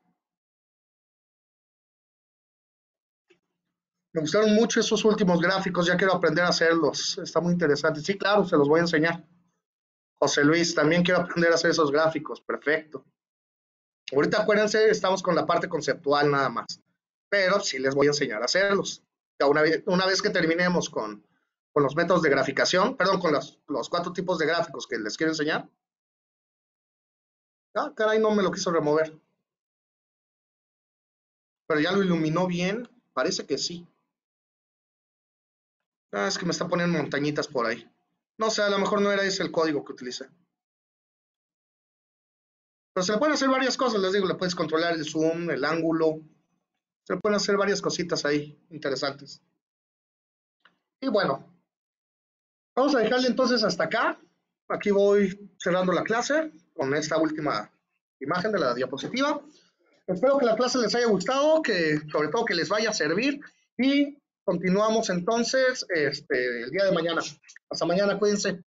Me gustaron mucho esos últimos gráficos, ya quiero aprender a hacerlos. Está muy interesante. Sí, claro, se los voy a enseñar. José Luis, también quiero aprender a hacer esos gráficos. Perfecto. Ahorita acuérdense, estamos con la parte conceptual nada más. Pero sí les voy a enseñar a hacerlos. Ya una, vez, una vez que terminemos con, con los métodos de graficación, perdón, con los, los cuatro tipos de gráficos que les quiero enseñar. Ah, caray, no me lo quiso remover. Pero ya lo iluminó bien. Parece que sí. Ah, es que me está poniendo montañitas por ahí. No sé, a lo mejor no era ese el código que utilicé. Pero se le pueden hacer varias cosas, les digo, le puedes controlar el zoom, el ángulo. Se le pueden hacer varias cositas ahí interesantes. Y bueno, vamos a dejarle entonces hasta acá. Aquí voy cerrando la clase con esta última imagen de la diapositiva. Espero que la clase les haya gustado, que sobre todo que les vaya a servir y continuamos entonces este, el día de mañana. Hasta mañana, cuídense.